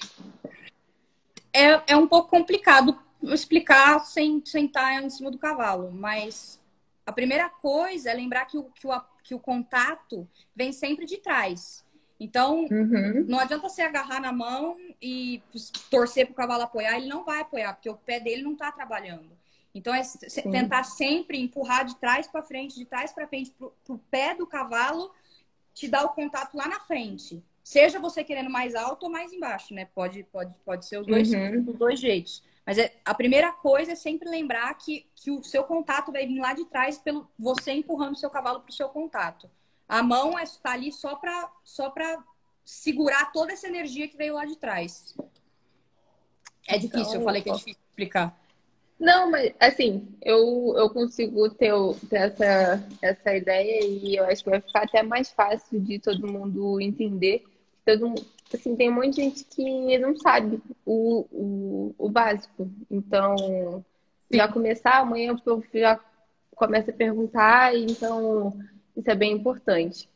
É um pouco complicado explicar sem estar em cima do cavalo, mas a primeira coisa é lembrar que o contato vem sempre de trás. Então, não adianta você agarrar na mão e torcer para o cavalo apoiar, ele não vai apoiar, porque o pé dele não está trabalhando. Então, tentar sempre empurrar de trás para frente, de trás para frente, para o pé do cavalo te dar o contato lá na frente. Seja você querendo mais alto ou mais embaixo, né? Pode ser os dois jeitos. Mas a primeira coisa é sempre lembrar que o seu contato vai vir lá de trás pelo você empurrando o seu cavalo para o seu contato. A mão está ali só para segurar toda essa energia que veio lá de trás. É difícil, eu falei que é difícil explicar. Não, mas assim, eu consigo ter essa ideia e eu acho que vai ficar até mais fácil de todo mundo entender. Assim, tem um monte de gente que não sabe o básico. Então, já começar amanhã, eu já começo a perguntar, então isso é bem importante.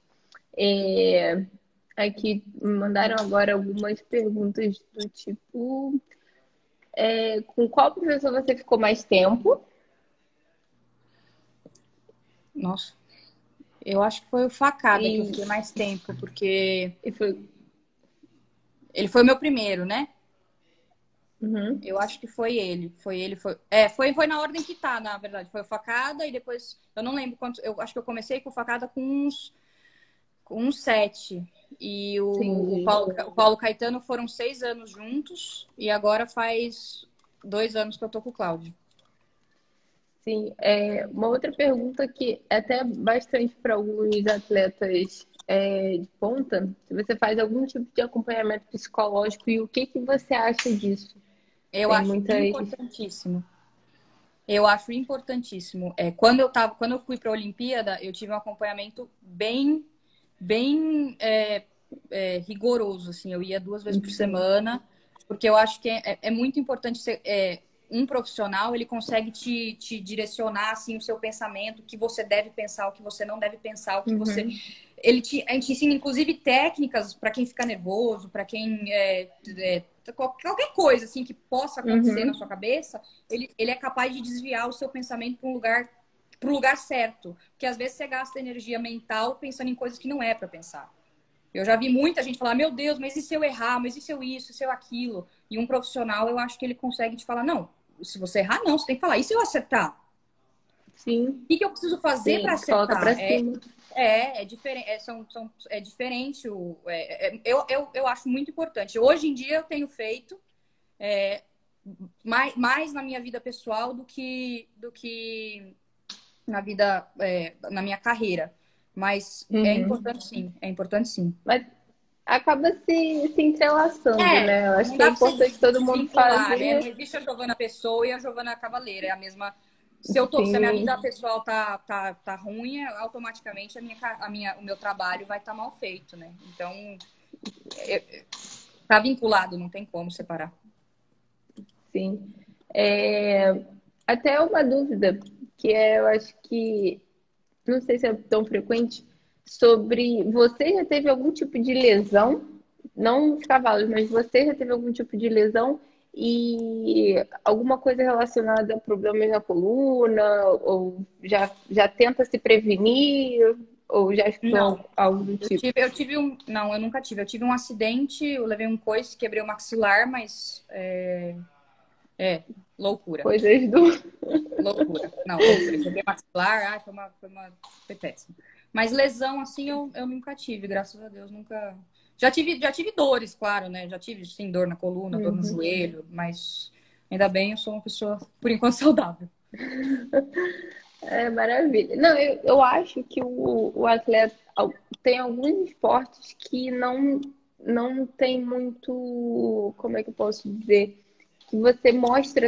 Aqui me mandaram agora algumas perguntas do tipo: com qual professor você ficou mais tempo? Nossa, eu acho que foi o Facada que eu fiquei mais tempo, porque ele foi o meu primeiro, né? Eu acho que foi ele. Foi na ordem que tá, na verdade. Foi o Facada e depois, eu não lembro quanto, eu acho que eu comecei com o Facada com uns 7. E o Paulo Caetano foram 6 anos juntos e agora faz 2 anos que eu tô com o Cláudio. Sim, uma outra pergunta que é até bastante para alguns atletas de ponta, se você faz algum tipo de acompanhamento psicológico e o que você acha disso? Eu acho importantíssimo. Eu acho importantíssimo. Quando eu fui para a Olimpíada, eu tive um acompanhamento bem rigoroso, assim. Eu ia 2 vezes por semana, porque eu acho que é muito importante ser, um profissional, ele consegue te direcionar assim o seu pensamento, o que você deve pensar, o que você não deve pensar, o que você a gente ensina inclusive técnicas para quem fica nervoso, para quem qualquer coisa assim que possa acontecer na sua cabeça, ele é capaz de desviar o seu pensamento para um lugar certo, porque às vezes você gasta energia mental pensando em coisas que não é para pensar. Eu já vi muita gente falar, meu Deus, mas e se eu errar? Mas e se eu isso? E se eu aquilo? E um profissional, eu acho que ele consegue te falar, não, se você errar, não, você tem que falar, e se eu acertar? Sim. O que eu preciso fazer para acertar? Coloca pra cima. É diferente, é diferente. Eu acho muito importante. Hoje em dia eu tenho feito mais na minha vida pessoal do que na vida, na minha carreira. Mas Uhum. é importante sim. Mas acaba se entrelaçando, né? Eu acho Não que é dá pra você importante todo mundo desvincular, né? Não fazer. existe a Giovana Pessoa e a Giovana Cavaleira. É a mesma. Se a minha vida Sim, pessoal tá ruim, automaticamente o meu trabalho vai estar mal feito, né? Então, tá vinculado, não tem como separar. sim. É, até uma dúvida, que é, eu acho que, não sei se é tão frequente, sobre você já teve algum tipo de lesão, não os cavalos, mas você já teve algum tipo de lesão e alguma coisa relacionada a problemas na coluna, ou já tenta se prevenir, ou já Não, estudou algo do tipo? eu tive um. Não, eu nunca tive. Eu tive um acidente, eu levei um coice, quebrei o maxilar, mas é loucura. Coisas do. Loucura. Não, loucura. Quebrei maxilar, foi péssimo. Mas lesão, assim, eu nunca tive, graças a Deus, nunca. Já tive dores, claro, né? Já tive, sim, dor na coluna, dor no Uhum. joelho, mas ainda bem, eu sou uma pessoa, por enquanto, saudável. É maravilha. Não, eu acho que o atleta tem alguns esportes que não tem muito, como é que eu posso dizer, que você mostra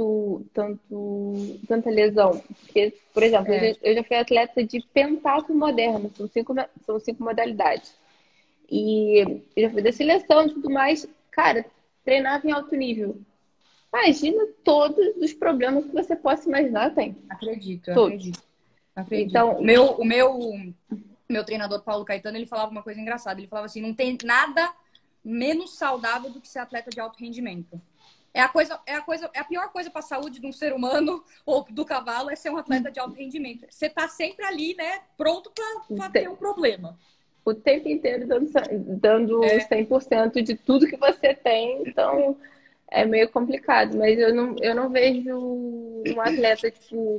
tanta lesão. Porque, por exemplo, É, eu já fui atleta de pentatlo moderno, são cinco modalidades. E eu já fui da seleção e tudo mais. Cara, treinava em alto nível. Imagina todos os problemas que você possa imaginar, tem. acredito, eu Todos. acredito. Acredito. Então, O meu treinador Paulo Caetano, ele falava uma coisa engraçada. Ele falava assim: não tem nada menos saudável do que ser atleta de alto rendimento. É a pior coisa para a saúde de um ser humano ou do cavalo é ser um atleta de alto rendimento. Você tá sempre ali, né, pronto para ter um problema. o tempo inteiro dando É, 100% de tudo que você tem, então é meio complicado. Mas eu não vejo um atleta, tipo,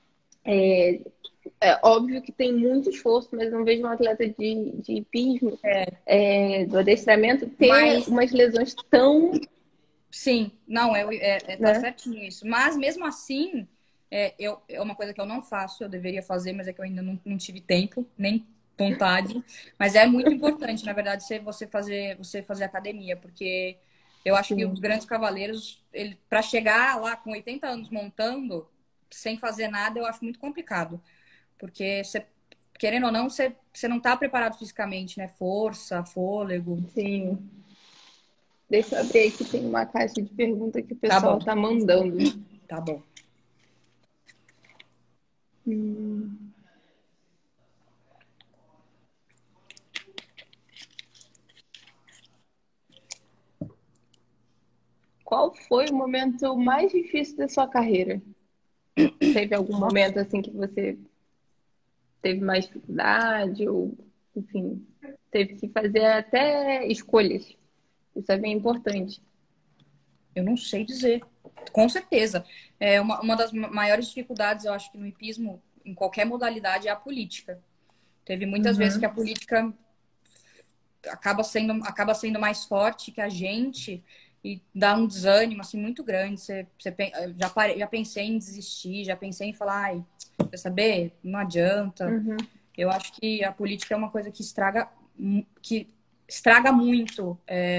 é óbvio que tem muito esforço, mas não vejo um atleta de hipismo, do adestramento, ter mas umas lesões tão, sim, não, tá né? certinho isso. Mas mesmo assim, é uma coisa que eu não faço, eu deveria fazer, mas é que eu ainda não tive tempo, nem vontade. Mas é muito importante, na verdade, você fazer academia, porque eu acho que os Sim. grandes cavaleiros, para chegar lá com 80 anos montando, sem fazer nada, eu acho muito complicado. Porque querendo ou não, você não está preparado fisicamente, né? Força, fôlego. Sim. Deixa eu abrir aqui, tem uma caixa de pergunta que o Tá pessoal bom, tá mandando. tá bom. Hum. Qual foi o momento mais difícil da sua carreira? Teve algum Nossa. momento assim que você teve mais dificuldade ou, enfim, teve que fazer até escolhas? Isso é bem importante. Eu não sei dizer. Com certeza. Uma das maiores dificuldades, eu acho que no hipismo, em qualquer modalidade, é a política. Teve muitas vezes que a Uhum. política acaba sendo mais forte que a gente e dá um desânimo assim muito grande. Já pensei em desistir, já pensei em falar, ai, quer saber? Não adianta. Uhum. Eu acho que a política é uma coisa que estraga muito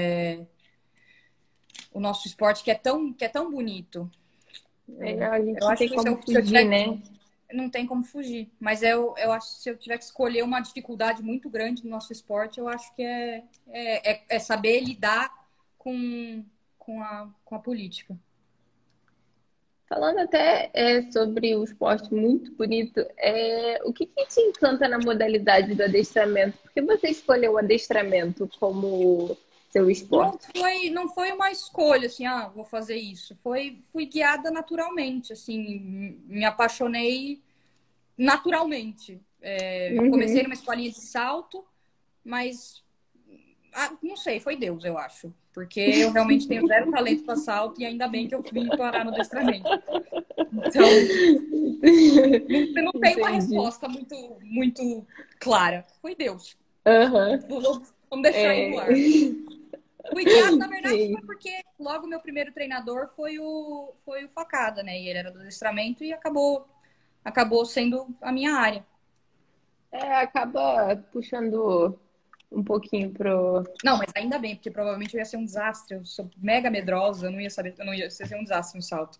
o nosso esporte, que é tão bonito. É, a gente Eu não acho tem que se como eu fugir, tiver. né? Não tem como fugir. Mas eu acho que se eu tiver que escolher uma dificuldade muito grande no nosso esporte, eu acho que é saber lidar com a política. Falando até sobre o esporte muito bonito, o que que te encanta na modalidade do adestramento? Por que você escolheu o adestramento como seu Não esporte? foi, não foi uma escolha, assim, vou fazer isso. Fui guiada naturalmente, assim, me apaixonei naturalmente. Eu comecei Uhum. numa escolinha de salto, mas não sei, foi Deus, eu acho. Porque eu realmente tenho zero talento para salto e ainda bem que eu vim parar no adestramento. Então, não tem uma Entendi. resposta muito, muito clara. Foi Deus. Aham. Vamos deixar aí no É, ar. Fui guiado, na verdade, foi sim. porque logo meu primeiro treinador foi o Facada, né? E ele era do adestramento e acabou sendo a minha área. acaba puxando um pouquinho pro. Não, mas ainda bem, porque provavelmente eu ia ser um desastre. Eu sou mega medrosa, eu não ia saber, eu não ia ser um desastre no salto.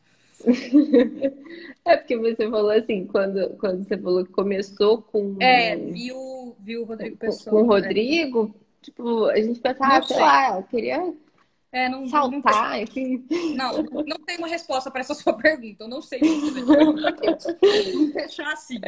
É porque você falou assim, quando você falou que começou Vi o Rodrigo com o Pessoa. Rodrigo, tipo, a gente pensava, Não sei sei. lá, eu queria saltar, enfim. Não tem uma resposta para essa sua pergunta. Eu não sei dizer. Vamos fechar assim.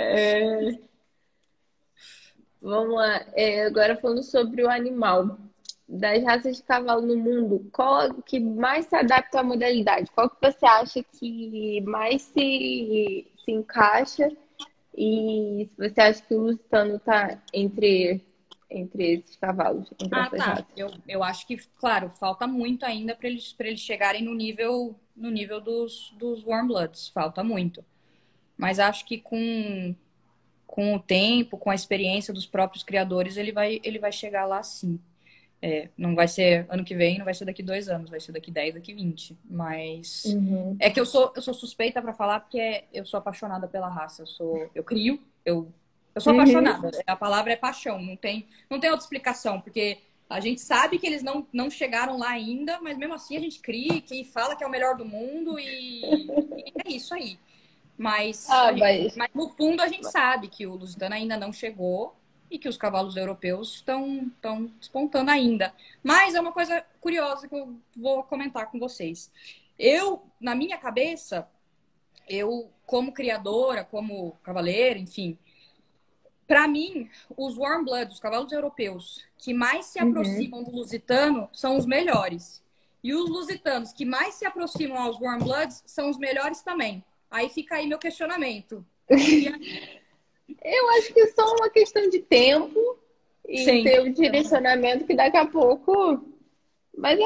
Vamos lá. Agora falando sobre o animal. Das raças de cavalo no mundo, qual que mais se adapta à modalidade? Qual que você acha que mais se encaixa? E se você acha que o lusitano está entre esses cavalos, entre Ah, essas tá. raças? Eu acho que, claro, falta muito ainda para eles chegarem no nível dos Warm Bloods. Falta muito. Mas acho que com o tempo, com a experiência dos próprios criadores, ele vai chegar lá sim. Não vai ser ano que vem, não vai ser daqui 2 anos, vai ser daqui 10, daqui 20. Mas Uhum. é que eu sou suspeita para falar porque eu sou apaixonada pela raça. Eu crio, eu sou Uhum. apaixonada. A palavra é paixão, não tem outra explicação, porque a gente sabe que eles não chegaram lá ainda, mas mesmo assim a gente cria, que fala que é o melhor do mundo e é isso aí. Mas, Ah, mas mas no fundo a gente sabe que o Lusitano ainda não chegou e que os cavalos europeus estão despontando ainda. Mas é uma coisa curiosa que eu vou comentar com vocês. Na minha cabeça, como criadora, como cavaleira, enfim, para mim, os Warm Bloods, os cavalos europeus, que mais se uhum. aproximam do Lusitano são os melhores. E os lusitanos que mais se aproximam aos Warm Bloods são os melhores também. Aí fica aí meu questionamento. E Eu acho que é só uma questão de tempo e sim, ter o direcionamento que daqui a pouco. Mas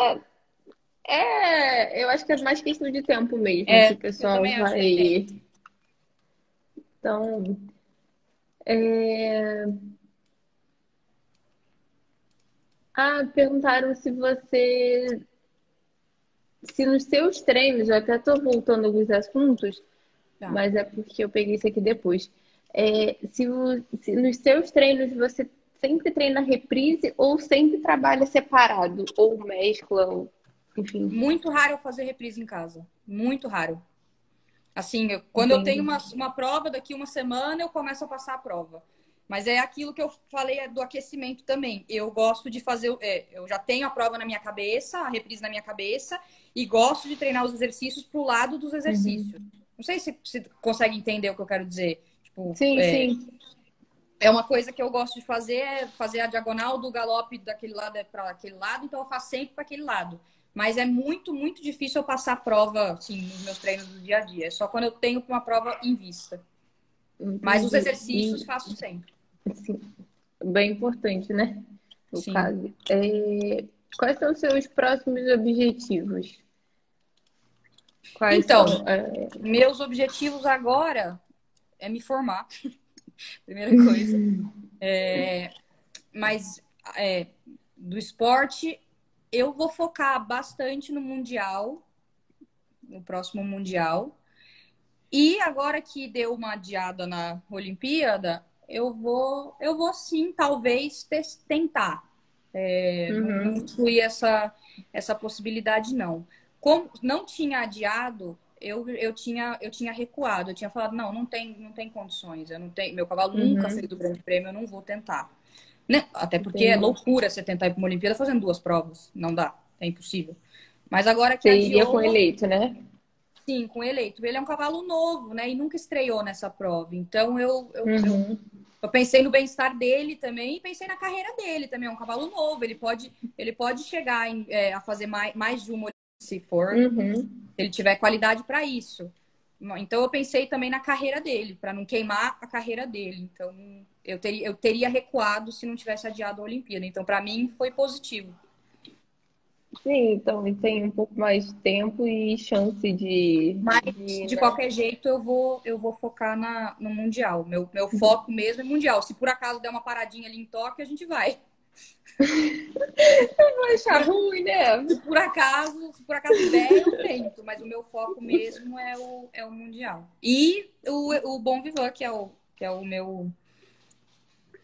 eu acho que é mais questão de tempo mesmo que o eu pessoal também acho que é vai. tempo. Então, é... perguntaram se nos seus treinos, eu até estou voltando a alguns assuntos, Tá. mas é porque eu peguei isso aqui depois. Se nos seus treinos você sempre treina reprise ou sempre trabalha separado, ou mescla, ou, enfim, Muito raro eu fazer reprise em casa. Muito raro. Assim, quando eu tenho entendi. uma prova, daqui uma semana eu começo a passar a prova. Mas é aquilo que eu falei do aquecimento também. Eu gosto de fazer. Eu já tenho a prova na minha cabeça, a reprise na minha cabeça, e gosto de treinar os exercícios pro lado dos exercícios. Uhum. Não sei se consegue entender o que eu quero dizer. Tipo, Sim, sim. é uma coisa que eu gosto de fazer, é fazer a diagonal do galope daquele lado para aquele lado, então eu faço sempre para aquele lado. Mas é muito, muito difícil eu passar a prova, assim, nos meus treinos do dia a dia. É só quando eu tenho uma prova em vista. Mas os Entendi. exercícios faço sempre. Assim, bem importante, né? No Sim. caso. Quais são os seus próximos objetivos? Quais Então, são? meus objetivos agora é me formar, primeira coisa. Mas do esporte, eu vou focar bastante no Mundial, no próximo Mundial. E agora que deu uma adiada na Olimpíada, eu vou sim, talvez, tentar. Não Uhum. excluir essa possibilidade, não. Como não tinha adiado, eu tinha recuado. Eu tinha falado, não tem condições. Eu não tenho, meu cavalo nunca fez Uhum. do Grande Prêmio, eu não vou tentar. Né? Até porque é Entendi. loucura você tentar ir para uma Olimpíada fazendo 2 provas. Não dá, é impossível. Mas agora que Você iria com adiou, eleito, né? sim, com eleito. Ele é um cavalo novo, né? E nunca estreou nessa prova. Então Uhum. eu pensei no bem-estar dele também e pensei na carreira dele também. É um cavalo novo. Ele pode chegar a fazer mais de uma Olimpíada, se for, Uhum. se ele tiver qualidade para isso. Então eu pensei também na carreira dele, para não queimar a carreira dele. Então eu teria recuado se não tivesse adiado a Olimpíada. Então para mim foi positivo. Sim, então tem um pouco mais de tempo e chance Mas, de né? qualquer jeito, eu vou focar no Mundial. Meu foco mesmo é Mundial. Se por acaso der uma paradinha ali em Tóquio, a gente vai. Vai achar ruim, né? Se por acaso der, eu tento. Mas o meu foco mesmo é o Mundial. E o Bon Vivant, que é o meu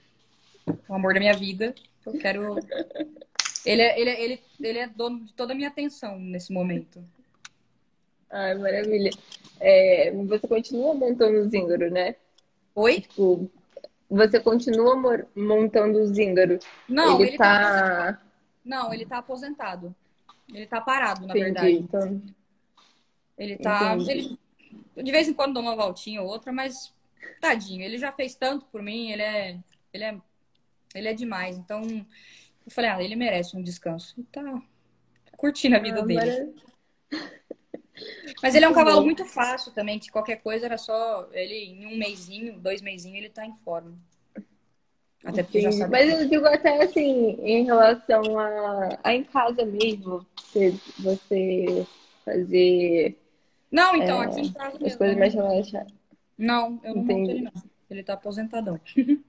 o amor da minha vida. Eu quero. Ele é dono de toda a minha atenção nesse momento. Ai, maravilha. Você continua montando o Zíngaro, né? Oi? Tipo, você continua montando o Zíngaro. Não, Ele ele tá aposentado. tá. Não, ele tá aposentado. Ele tá parado, na Entendi. verdade. Então, Ele tá. entendi. De vez em quando dá uma voltinha ou outra, mas tadinho, ele já fez tanto por mim, ele é, ele é demais. Então, eu falei, ele merece um descanso. E tá curtindo a vida Ah, dele. Mas ele é um muito cavalo bom. muito fácil também, que qualquer coisa era só ele em um mesinho, 2 mesinhos, ele tá em forma. Até porque já Entendi. sabe. Mas eu digo até assim, em relação a em casa mesmo, você fazer Não, então, aqui em casa as mesmo, coisas mais relaxadas. não, eu não monto ele Entendi. não. Ele tá aposentadão.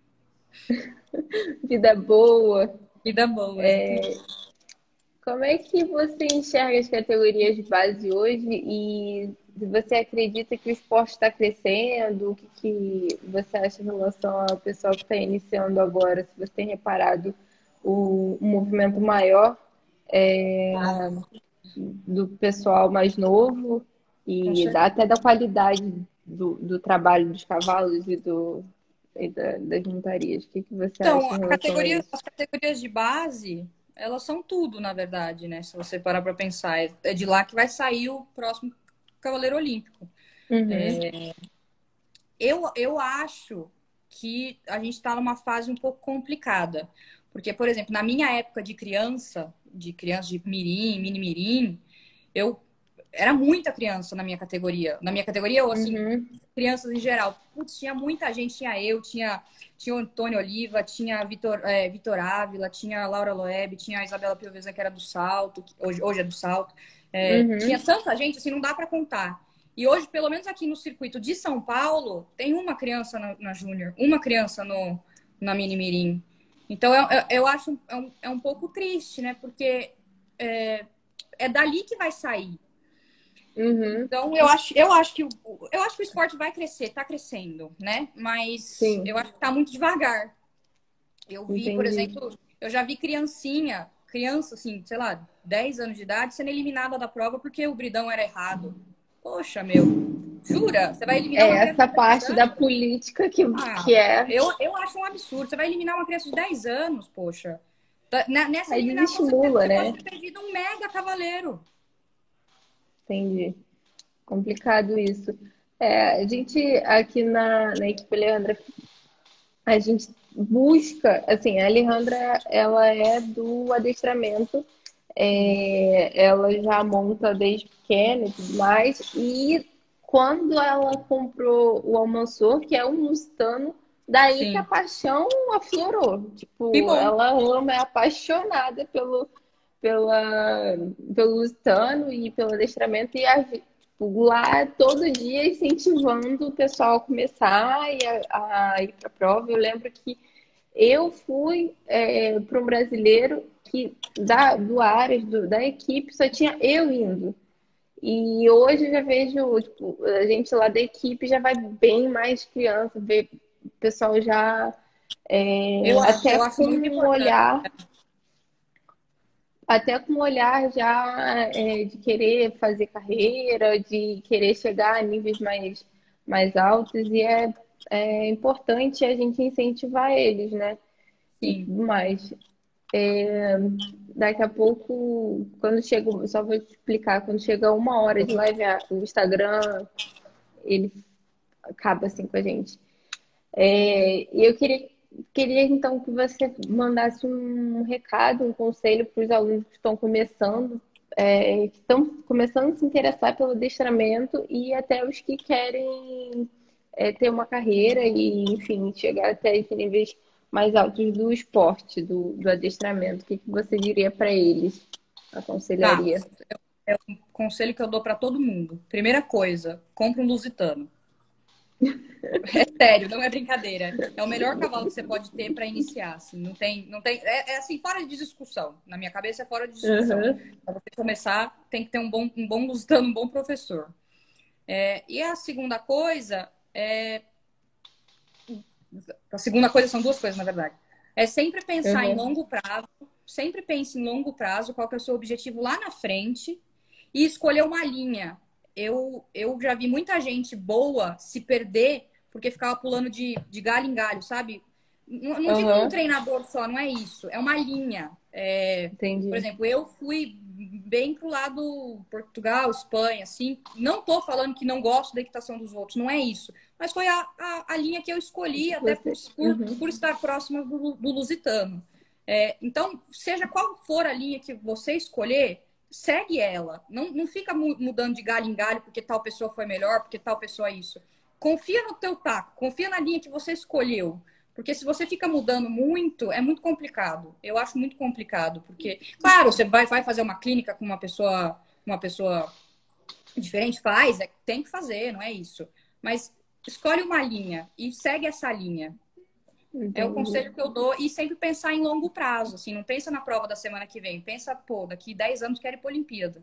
Vida boa. Vida boa, exatamente. Como é que você enxerga as categorias de base hoje e você acredita que o esporte está crescendo? O que você acha em relação ao pessoal que está iniciando agora? Se você tem reparado o movimento maior do pessoal mais novo Com e certeza. até da qualidade do trabalho dos cavalos das montarias. O que você Então, acha em relação a isso? as categorias de base, elas são tudo, na verdade, né? Se você parar para pensar, é de lá que vai sair o próximo Cavaleiro Olímpico. Uhum, Eu acho que a gente está numa fase um pouco complicada. Porque, por exemplo, na minha época de criança de mirim, mini mirim, eu era muita criança na minha categoria. Na minha categoria, ou assim, uhum, crianças em geral. Putz, tinha muita gente, tinha o Antônio Oliva, tinha Vitor Ávila, tinha a Laura Loeb, tinha a Isabela Piovesan, que era do Salto, que hoje é do Salto. Tinha uhum. tanta gente, assim, não dá para contar. E hoje, pelo menos aqui no circuito de São Paulo, tem uma criança na Júnior, uma criança na Mini Mirim. Então, eu acho é um pouco triste, né? Porque é dali que vai sair. Uhum, Então, eu acho que o esporte vai crescer, tá crescendo, né? Mas sim, eu acho que tá muito devagar. Eu vi, por entendi. exemplo, eu já vi criança, assim, sei lá, 10 anos de idade, sendo eliminada da prova porque o bridão era errado. Poxa, meu, jura? Você vai eliminar uma criança Essa de 10 parte da anos? política Ah, que é. eu acho um absurdo. Você vai eliminar uma criança de 10 anos, poxa. Nessa Aí eliminação, desestimula, você pode né? ter perdido um mega cavaleiro. Entendi. Complicado isso. A gente aqui na equipe Alejandra, a gente busca, assim, a Alejandra, ela é do adestramento, ela já monta desde pequena e tudo mais, e quando ela comprou o Almansor, que é um lusitano, daí que a Sim, paixão aflorou. que Tipo, bom. ela ama, é apaixonada pelo lusitano e pelo adestramento, e tipo, lá todo dia incentivando o pessoal a começar e a ir para a prova. Eu lembro que eu fui para um brasileiro que do Aras, da equipe, só tinha eu indo. E hoje eu já vejo, tipo, a gente lá da equipe já vai bem mais criança, vê o pessoal já Eu acho muito importante. até com um olhar já de querer fazer carreira, de querer chegar a níveis mais altos, e é importante a gente incentivar eles, né? E Sim. tudo mais. Daqui a pouco, quando chega, só vou te explicar, quando chega 1 hora de live, o Instagram, ele acaba assim com a gente. E eu queria então que você mandasse um recado, um conselho para os alunos que estão começando a se interessar pelo adestramento e até os que querem ter uma carreira e, enfim, chegar até esses níveis mais altos do esporte, do adestramento. O que você diria para eles? Tá. Aconselharia? É um conselho que eu dou pra todo mundo. Primeira coisa, compra um lusitano. É sério, não é brincadeira. É o melhor cavalo que você pode ter pra iniciar. Assim, não tem. É assim, fora de discussão. Na minha cabeça é fora de discussão. Uhum. Pra você começar, tem que ter um bom lusitano, um bom professor. E a segunda coisa é. A segunda coisa são duas coisas, na verdade. É sempre pensar em Uhum. longo prazo, sempre pense em longo prazo, qual que é o seu objetivo lá na frente e escolher uma linha. Eu já vi muita gente boa se perder porque ficava pulando de galho em galho, sabe? Não digo um Aham, treinador só, não é isso. É uma linha. Por entendi. exemplo, eu fui bem pro lado Portugal, Espanha, assim. Não tô falando que não gosto da equitação dos outros, não é isso. Mas foi a linha que eu escolhi, até Você. Uhum. por estar próxima do Lusitano. Então, seja qual for a linha que você escolher, segue ela. Não fica mudando de galho em galho porque tal pessoa foi melhor, porque tal pessoa é isso. Confia no teu taco, confia na linha que você escolheu. Porque se você fica mudando muito, é muito complicado. Eu acho muito complicado. Porque, claro, você vai fazer uma clínica com uma pessoa diferente, tem que fazer, não é isso. Mas escolhe uma linha e segue essa linha. É o Entendi. conselho que eu dou. E sempre pensar em longo prazo. Assim, não pensa na prova da semana que vem. Pensa, pô, daqui 10 anos quero ir para a Olimpíada.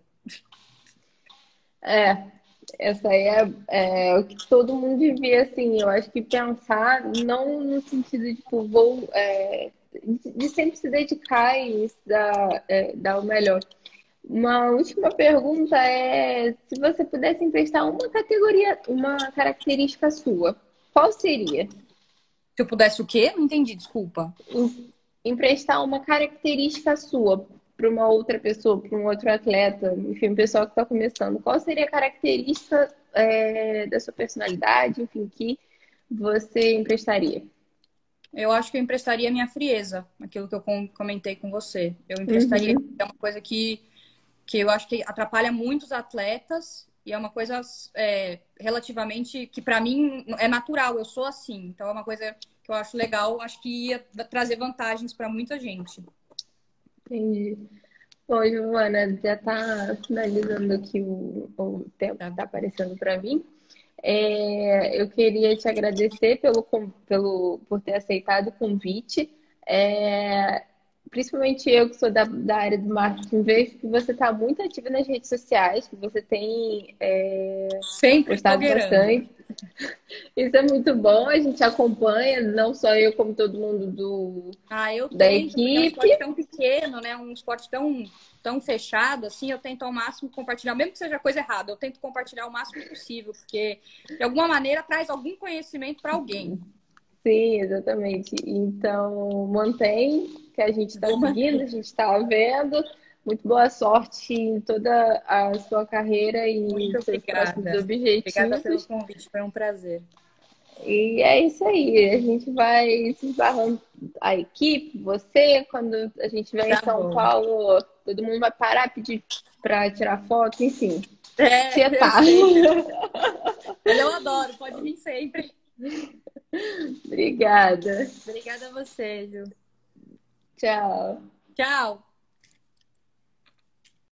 É, essa aí é o que todo mundo devia, assim, eu acho que pensar, não no sentido de, tipo, de sempre se dedicar e dar o melhor. Uma última pergunta é, se você pudesse emprestar uma categoria, uma característica sua, qual seria? Se eu pudesse o quê? Não entendi, desculpa. Emprestar uma característica sua para uma outra pessoa, para um outro atleta, enfim, um pessoal que está começando, qual seria a característica da sua personalidade, enfim, que você emprestaria? Eu acho que eu emprestaria minha frieza, aquilo que eu comentei com você. Eu emprestaria, Uhum, é uma coisa que eu acho que atrapalha muitos atletas e é uma coisa relativamente que para mim é natural, eu sou assim. Então é uma coisa que eu acho legal, acho que ia trazer vantagens para muita gente. entendi. Bom, Giovana, já está finalizando aqui o tempo que Tá? está aparecendo para mim. Eu queria te agradecer por ter aceitado o convite. É, Principalmente eu que sou da área do marketing, vejo que você está muito ativa nas redes sociais, que você tem Sempre postado fogueirando. bastante. Isso é muito bom, a gente acompanha, não só eu, como todo mundo Eu da tento, porque é um esporte equipe. tão pequeno, né? Um esporte tão fechado, assim, eu tento ao máximo compartilhar, mesmo que seja coisa errada, eu tento compartilhar o máximo possível, porque de alguma maneira traz algum conhecimento para alguém. Sim, exatamente. Então, mantém que a gente está Vou seguindo, a manter. gente está vendo. Muito boa sorte em toda a sua carreira Muito e seus próximos obrigada. Obrigada pelo objetivos. convite, foi um prazer. E é isso aí. A gente vai se esbarrando a equipe, você, quando a gente estiver em Tá São bom. Paulo, todo mundo vai parar, pedir para tirar foto, enfim. Eu Tietar. sei. Mas eu adoro, pode vir sempre. Obrigada. Obrigada a você, Ju. Tchau. Tchau.